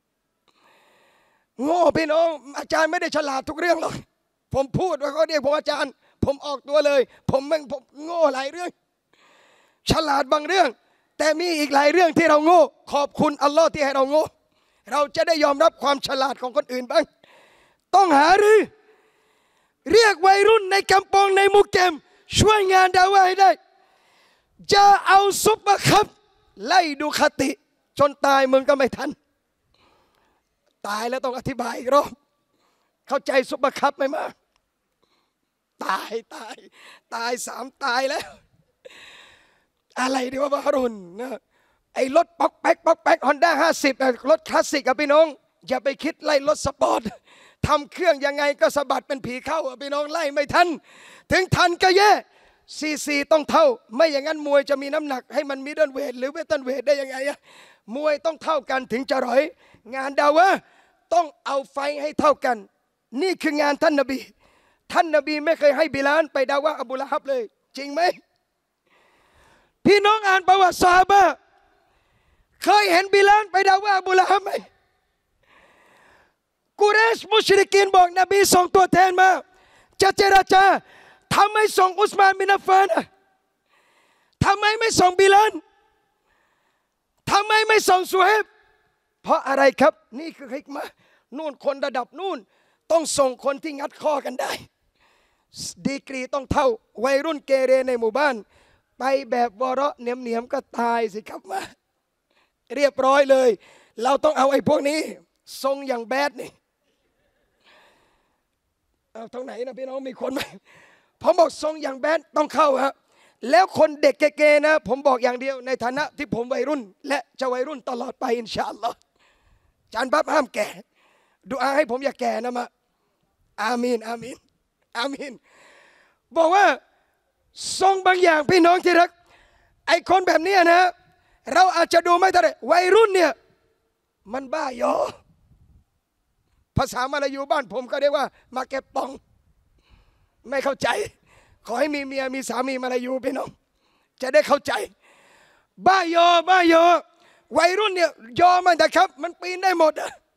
โง่พี่น้องอาจารย์ไม่ได้ฉลาดทุกเรื่องหรอกผมพูดว่าเขาเรียกผมอาจารย์ผมออกตัวเลยผมแม่งผมโง่หลายเรื่องฉลาดบางเรื่องแต่มีอีกหลายเรื่องที่เราโง่ขอบคุณอัลลอฮ์ที่ให้เราโง่เราจะได้ยอมรับความฉลาดของคนอื่นบ้างต้องหารือเรียกวัยรุ่นในกำปองในมุกเกมช่วยงานดาวะให้ได้จะเอาซุปเปอร์คัพไล่ดูคติจนตายมึงก็ไม่ทันตายแล้วต้องอธิบายอีกรอบเข้าใจซุปเปอร์คัพไหมมาตายตายตายสามตายแล้วอะไรดีวะบารุนนะไอ้รถป๊อกแป๊กป๊อกแป๊กฮอนด้าห้าสิบรถคลาสสิกอะพี่น้องอย่าไปคิดไล่รถสปอร์ตทำเครื่องยังไงก็สะบัดเป็นผีเข้าอะพี่น้องไล่ไม่ทันถึงทันก็แย่ซีซีต้องเท่าไม่อย่างนั้นมวยจะมีน้ำหนักให้มันมิดเดิลเวทหรือเวทเทิลเวทได้ยังไงอะมวยต้องเท่ากันถึงจะร้อยงานดาวะต้องเอาไฟให้เท่ากันนี่คืองานท่านนบีท่านนบีไม่เคยให้บิลาลไปดาวะอบูละฮับเลยจริงไหมพี่น้องอ่านประวัติซอฮาบะห์เคยเห็นบิลาลไปดาวะอบูละฮับไหมกุเรชมุชริกีนบอกนบีส่งตัวแทนมาจะเจรจาทำไมส่งอุสมานบินอัฟฟานทำไมไม่ส่งบิลาลทำไมไม่ส่งซุฮัยบเพราะอะไรครับนี่คือฮิกมะห์นู่นคนระดับนู่นต้องส่งคนที่งัดข้อกันได้ดีกรีต้องเท่าวัยรุ่นเกเรในหมู่บ้านไปแบบวอเราะเหนียมเหนียมก็ตายสิครับมาเรียบร้อยเลยเราต้องเอาไอ้พวกนี้ทรงอย่างแบดนี่เอาตรงไหนนะพี่น้องมีคนไหมผมบอกทรงอย่างแบดต้องเข้าฮะแล้วคนเด็กเกๆนะผมบอกอย่างเดียวในฐานะที่ผมวัยรุ่นและจะวัยรุ่นตลอดไปอินชาอัลลอฮ์จานบับห้ามแก่ดุอาให้ผมอย่าแก่นะมาอามีนอามีนอามีนบอกว่าทรงบางอย่างพี่น้องที่รักไอ้คนแบบนี้นะเราอาจจะดูไม่เท่าไหร่วัยรุ่นเนี่ยมันบ้ายอภาษามาลายูบ้านผมก็เรียกว่ามาเก็บปองไม่เข้าใจขอให้มีเมียมีสามีมาลายูพี่น้องจะได้เข้าใจบ้ายอบ้ายอวัยรุ่นเนี่ยยอมันนะครับมันปีนได้หมด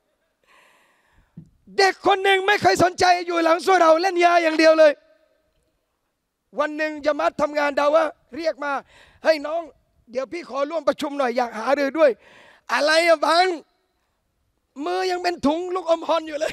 เด็กคนหนึ่งไม่เคยสนใจอยู่หลังสุเราเล่นยาอย่างเดียวเลยวันหนึ่งยามัดทำงานดาวะเรียกมาเฮ้ยน้องเดี๋ยวพี่ขอร่วมประชุมหน่อยอยากหารือด้วยอะไรอะบังมือยังเป็นถุงลูกอมฮอนอยู่เลย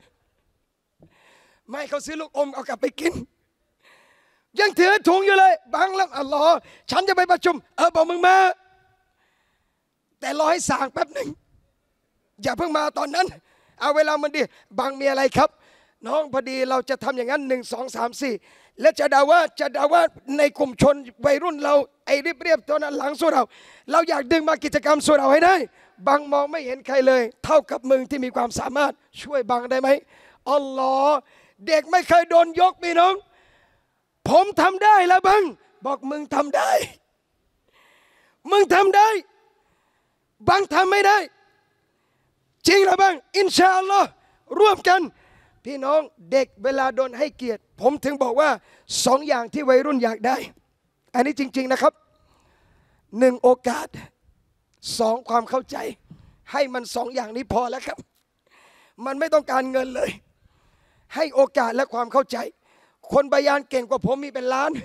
ไม่เขาซื้อลูกอมเอากลับไปกินยังถือถุงอยู่เลยบังแล้วอัลลอฮ์ฉันจะไปประชุมเออบอกมึงมาแต่รอให้สั่งแป๊บหนึ่งอย่าเพิ่งมาตอนนั้นเอาเวลามันดีบังมีอะไรครับน้องพอดีเราจะทำอย่างนั้นหนึ่งสองสามสี่และจะด่าว่าจะด่าว่าในกลุ่มชนวัยรุ่นเราไอ้เรียบเรียบตอนนั้นหลังสุเราเราอยากดึงมากิจกรรมสุเราให้ได้บังมองไม่เห็นใครเลยเท่ากับมึงที่มีความสามารถช่วยบังได้ไหมอัลลอฮ์เด็กไม่เคยโดนยกพี่น้องผมทำได้แล้วบังบอกมึงทำได้มึงทำได้บังทำไม่ได้จริงหรือบังอินชาอัลลอฮ์ร่วมกันพี่น้องเด็กเวลาโดนให้เกียรติผมถึงบอกว่าสองอย่างที่วัยรุ่นอยากได้อันนี้จริงๆนะครับหนึ่งโอกาสสองความเข้าใจให้มันสองอย่างนี้พอแล้วครับมันไม่ต้องการเงินเลยให้โอกาสและความเข้าใจคนบายานเก่งกว่าผมมีเป็นล้าน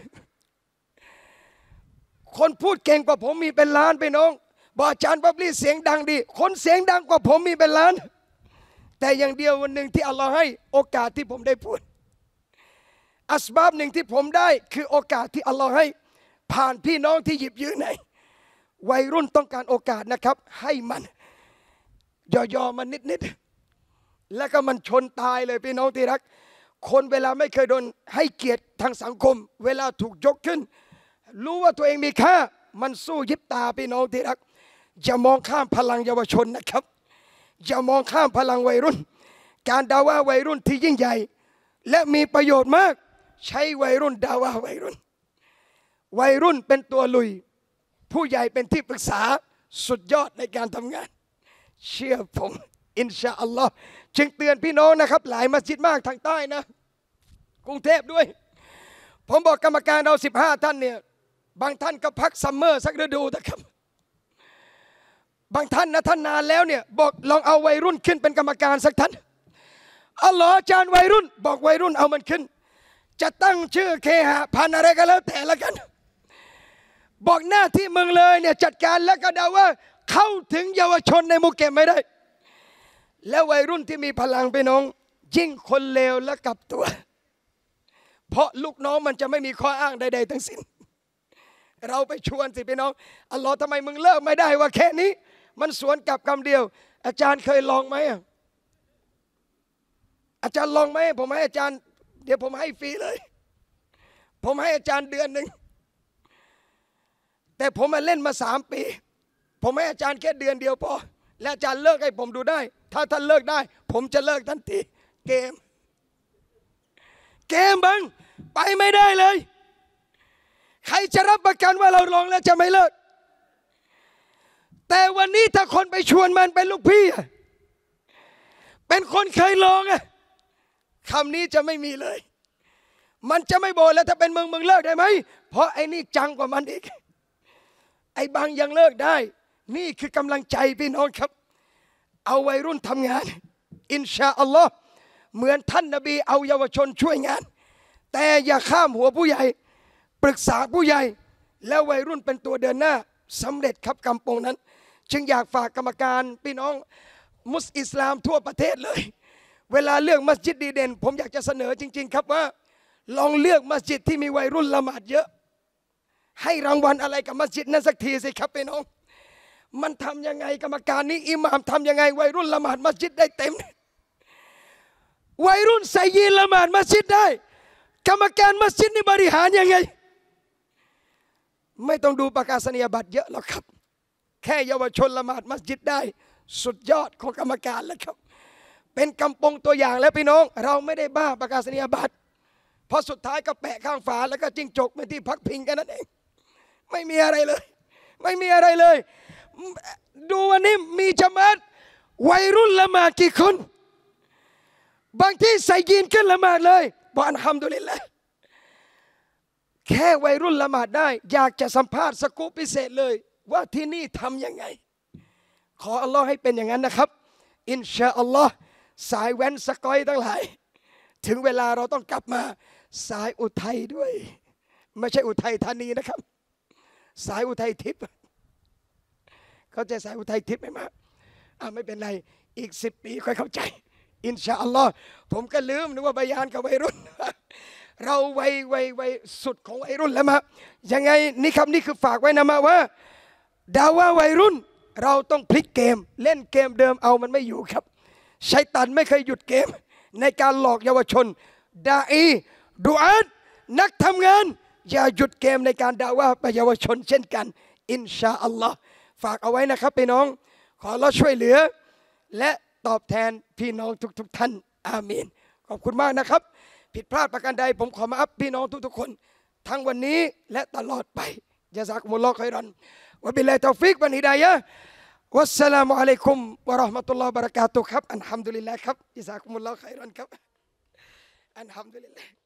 คนพูดเก่งกว่าผมมีเป็นล้านพี่น้องบอกอาจารย์บับลี่เสียงดังดีคนเสียงดังกว่าผมมีเป็นล้านแต่อย่างเดียววันหนึ่งที่อัลลอฮ์ให้โอกาสที่ผมได้พูดอัสบาบหนึ่งที่ผมได้คือโอกาสที่อัลลอฮ์ให้ผ่านพี่น้องที่หยิบยืมในวัยรุ่นต้องการโอกาสนะครับให้มันย่อๆมันนิดๆแล้วก็มันชนตายเลยพี่น้องที่รักคนเวลาไม่เคยโดนให้เกียรติทางสังคมเวลาถูกยกขึ้นรู้ว่าตัวเองมีค่ามันสู้ยิบตาพี่น้องที่รักอย่ามองข้ามพลังเยาวชนนะครับอย่ามองข้ามพลังวัยรุ่นการด่าว่าวัยรุ่นที่ยิ่งใหญ่และมีประโยชน์มากใช้วัยรุ่นด่าว่าวัยรุ่นวัยรุ่นเป็นตัวลุยผู้ใหญ่เป็นที่ปรึกษาสุดยอดในการทำงานเชื่อผมอินชาอัลลอฮ์จึงเตือนพี่น้องนะครับหลายมัสยิดมากทางใต้นะกรุงเทพด้วยผมบอกกรรมการเราสิบห้าท่านเนี่ยบางท่านก็พักซัมเมอร์สักฤดูนะครับบางท่านนะท่านนานแล้วเนี่ยบอกลองเอาวัยรุ่นขึ้นเป็นกรรมการสักท่านอัลลอฮ์อาจารย์วัยรุ่นบอกวัยรุ่นเอามันขึ้นจะตั้งชื่อเคหะพันอะไรก็แล้วแต่ละกันบอกหน้าที่มึงเลยเนี่ยจัดการแล้วก็เดาว่าเข้าถึงเยาวชนในมุกเก็บไม่ได้แล้ววัยรุ่นที่มีพลังไปน้องยิ่งคนเลวและกลับตัวเพราะลูกน้องมันจะไม่มีข้ออ้างใดๆทั้งสิ้นเราไปชวนสิพี่น้องอัลลอฮ์ทำไมมึงเลิกไม่ได้ว่าแค่นี้มันสวนกับคำเดียวอาจารย์เคยลองไหมอาจารย์ลองไหมผมให้อาจารย์เดี๋ยวผมให้ฟรีเลยผมให้อาจารย์เดือนหนึ่งแต่ผมมาเล่นมาสามปีผมให้อาจารย์แค่เดือนเดียวพอและอาจารย์เลิกให้ผมดูได้ถ้าท่านเลิกได้ผมจะเลิกทันทีเกมเกมบังไปไม่ได้เลยใครจะรับประกันว่าเราลองแล้วจะไม่เลิกแต่วันนี้ถ้าคนไปชวนมันเป็นลูกพี่เป็นคนเคยลองอะคำนี้จะไม่มีเลยมันจะไม่บอกแล้วถ้าเป็นมึงมึงเลิกได้ไหมเพราะไอ้นี่จังกว่ามันอีกไอ้บางยังเลิกได้นี่คือกำลังใจพี่น้องครับเอาวัยรุ่นทำงานอินชาอัลลอฮ์เหมือนท่านนบีเอาเยาวชนช่วยงานแต่อย่าข้ามหัวผู้ใหญ่ปรึกษาผู้ใหญ่แล้ววัยรุ่นเป็นตัวเดินหน้าสำเร็จครับกำปงนั้นจึงอยากฝากกรรมการพี่น้องมุสอิสลามทั่วประเทศเลยเวลาเลือกมัสยิดดีเด่นผมอยากจะเสนอจริงๆครับว่าลองเลือกมัสยิดที่มีวัยรุ่นละหมาดเยอะให้รางวัลอะไรกับมัสยิดนั้นสักทีสิครับพี่น้องมันทำยังไงกรรมการนี้อิหม่ามทำยังไงวัยรุ่นละหมาดมัสยิดได้เต็มวัยรุ่นใส่ยีนละหมาดมัสยิดได้กรรมการมัสยิดนี่บริหารยังไงไม่ต้องดูประกาศนียบัตรเยอะหรอกครับแค่เยาวชนละหมาดมัสยิดได้สุดยอดของกรรมการแล้วครับเป็นกำปงตัวอย่างแล้วพี่น้องเราไม่ได้บ้าประกาศนียบัตรเพราะสุดท้ายก็แปะข้างฝาแล้วก็จิ้งจกเป็นที่พักพิงกันนั่นเองไม่มีอะไรเลยไม่มีอะไรเลยดูวันนี้มีจมาตวัยรุ่นละหมาดกี่คนบางที่ใส่ยีนขึ้นละหมาดเลยบอกอัลฮัมดุลิลละห์แค่วัยรุ่นละหมาดได้อยากจะสัมภาษณ์สกู๊ปพิเศษเลยว่าที่นี่ทำยังไงขออัลลอฮ์ให้เป็นอย่างนั้นนะครับอินชาอัลลอฮ์สายแว้นสกอยทั้งหลายถึงเวลาเราต้องกลับมาสายอุทัยด้วยไม่ใช่อุทัยธานีนะครับสายอุทัยทิพย์เขาจะสายอุทัยทิพย์ไหมมาอ่าไม่เป็นไรอีกสิบปีค่อยเข้าใจอินชาอัลลอฮ์ผมก็ลืมนึกว่าบยานกับวัยรุ่นเราวัยวัยวัยสุดของวัยรุ่นแล้วมายังไงนี่ครับนี่คือฝากไว้นะมาว่าดาว่าวัยรุ่นเราต้องพลิกเกมเล่นเกมเดิมเอามันไม่อยู่ครับชัยฏอนไม่เคยหยุดเกมในการหลอกเยาวชนดาอีดูอาตนักทำงานอย่าหยุดเกมในการด่าว่าไปเยาวชนเช่นกันอินชาอัลลอฮ์ฝากเอาไว้นะครับพี่น้องขอเราช่วยเหลือและตอบแทนพี่น้องทุกๆท่านอาเมนขอบคุณมากนะครับผิดพลาดประการใดผมขอมาอัพพี่น้องทุกๆคนทั้งวันนี้และตลอดไปยะซากุมุลลอฮ์ค็อยรอนวะบิลลาฮิตตอฟิกวัลฮิดายะฮ์วัสสลามุอะลัยกุมวะเราะห์มะตุลลอฮ์วะบะเราะกาตุฮ์ครับอัลฮัมดุลิลลาห์ครับยะซากุมุลลอฮ์ค็อยรอนครับอัลฮัมดุลิลลาห์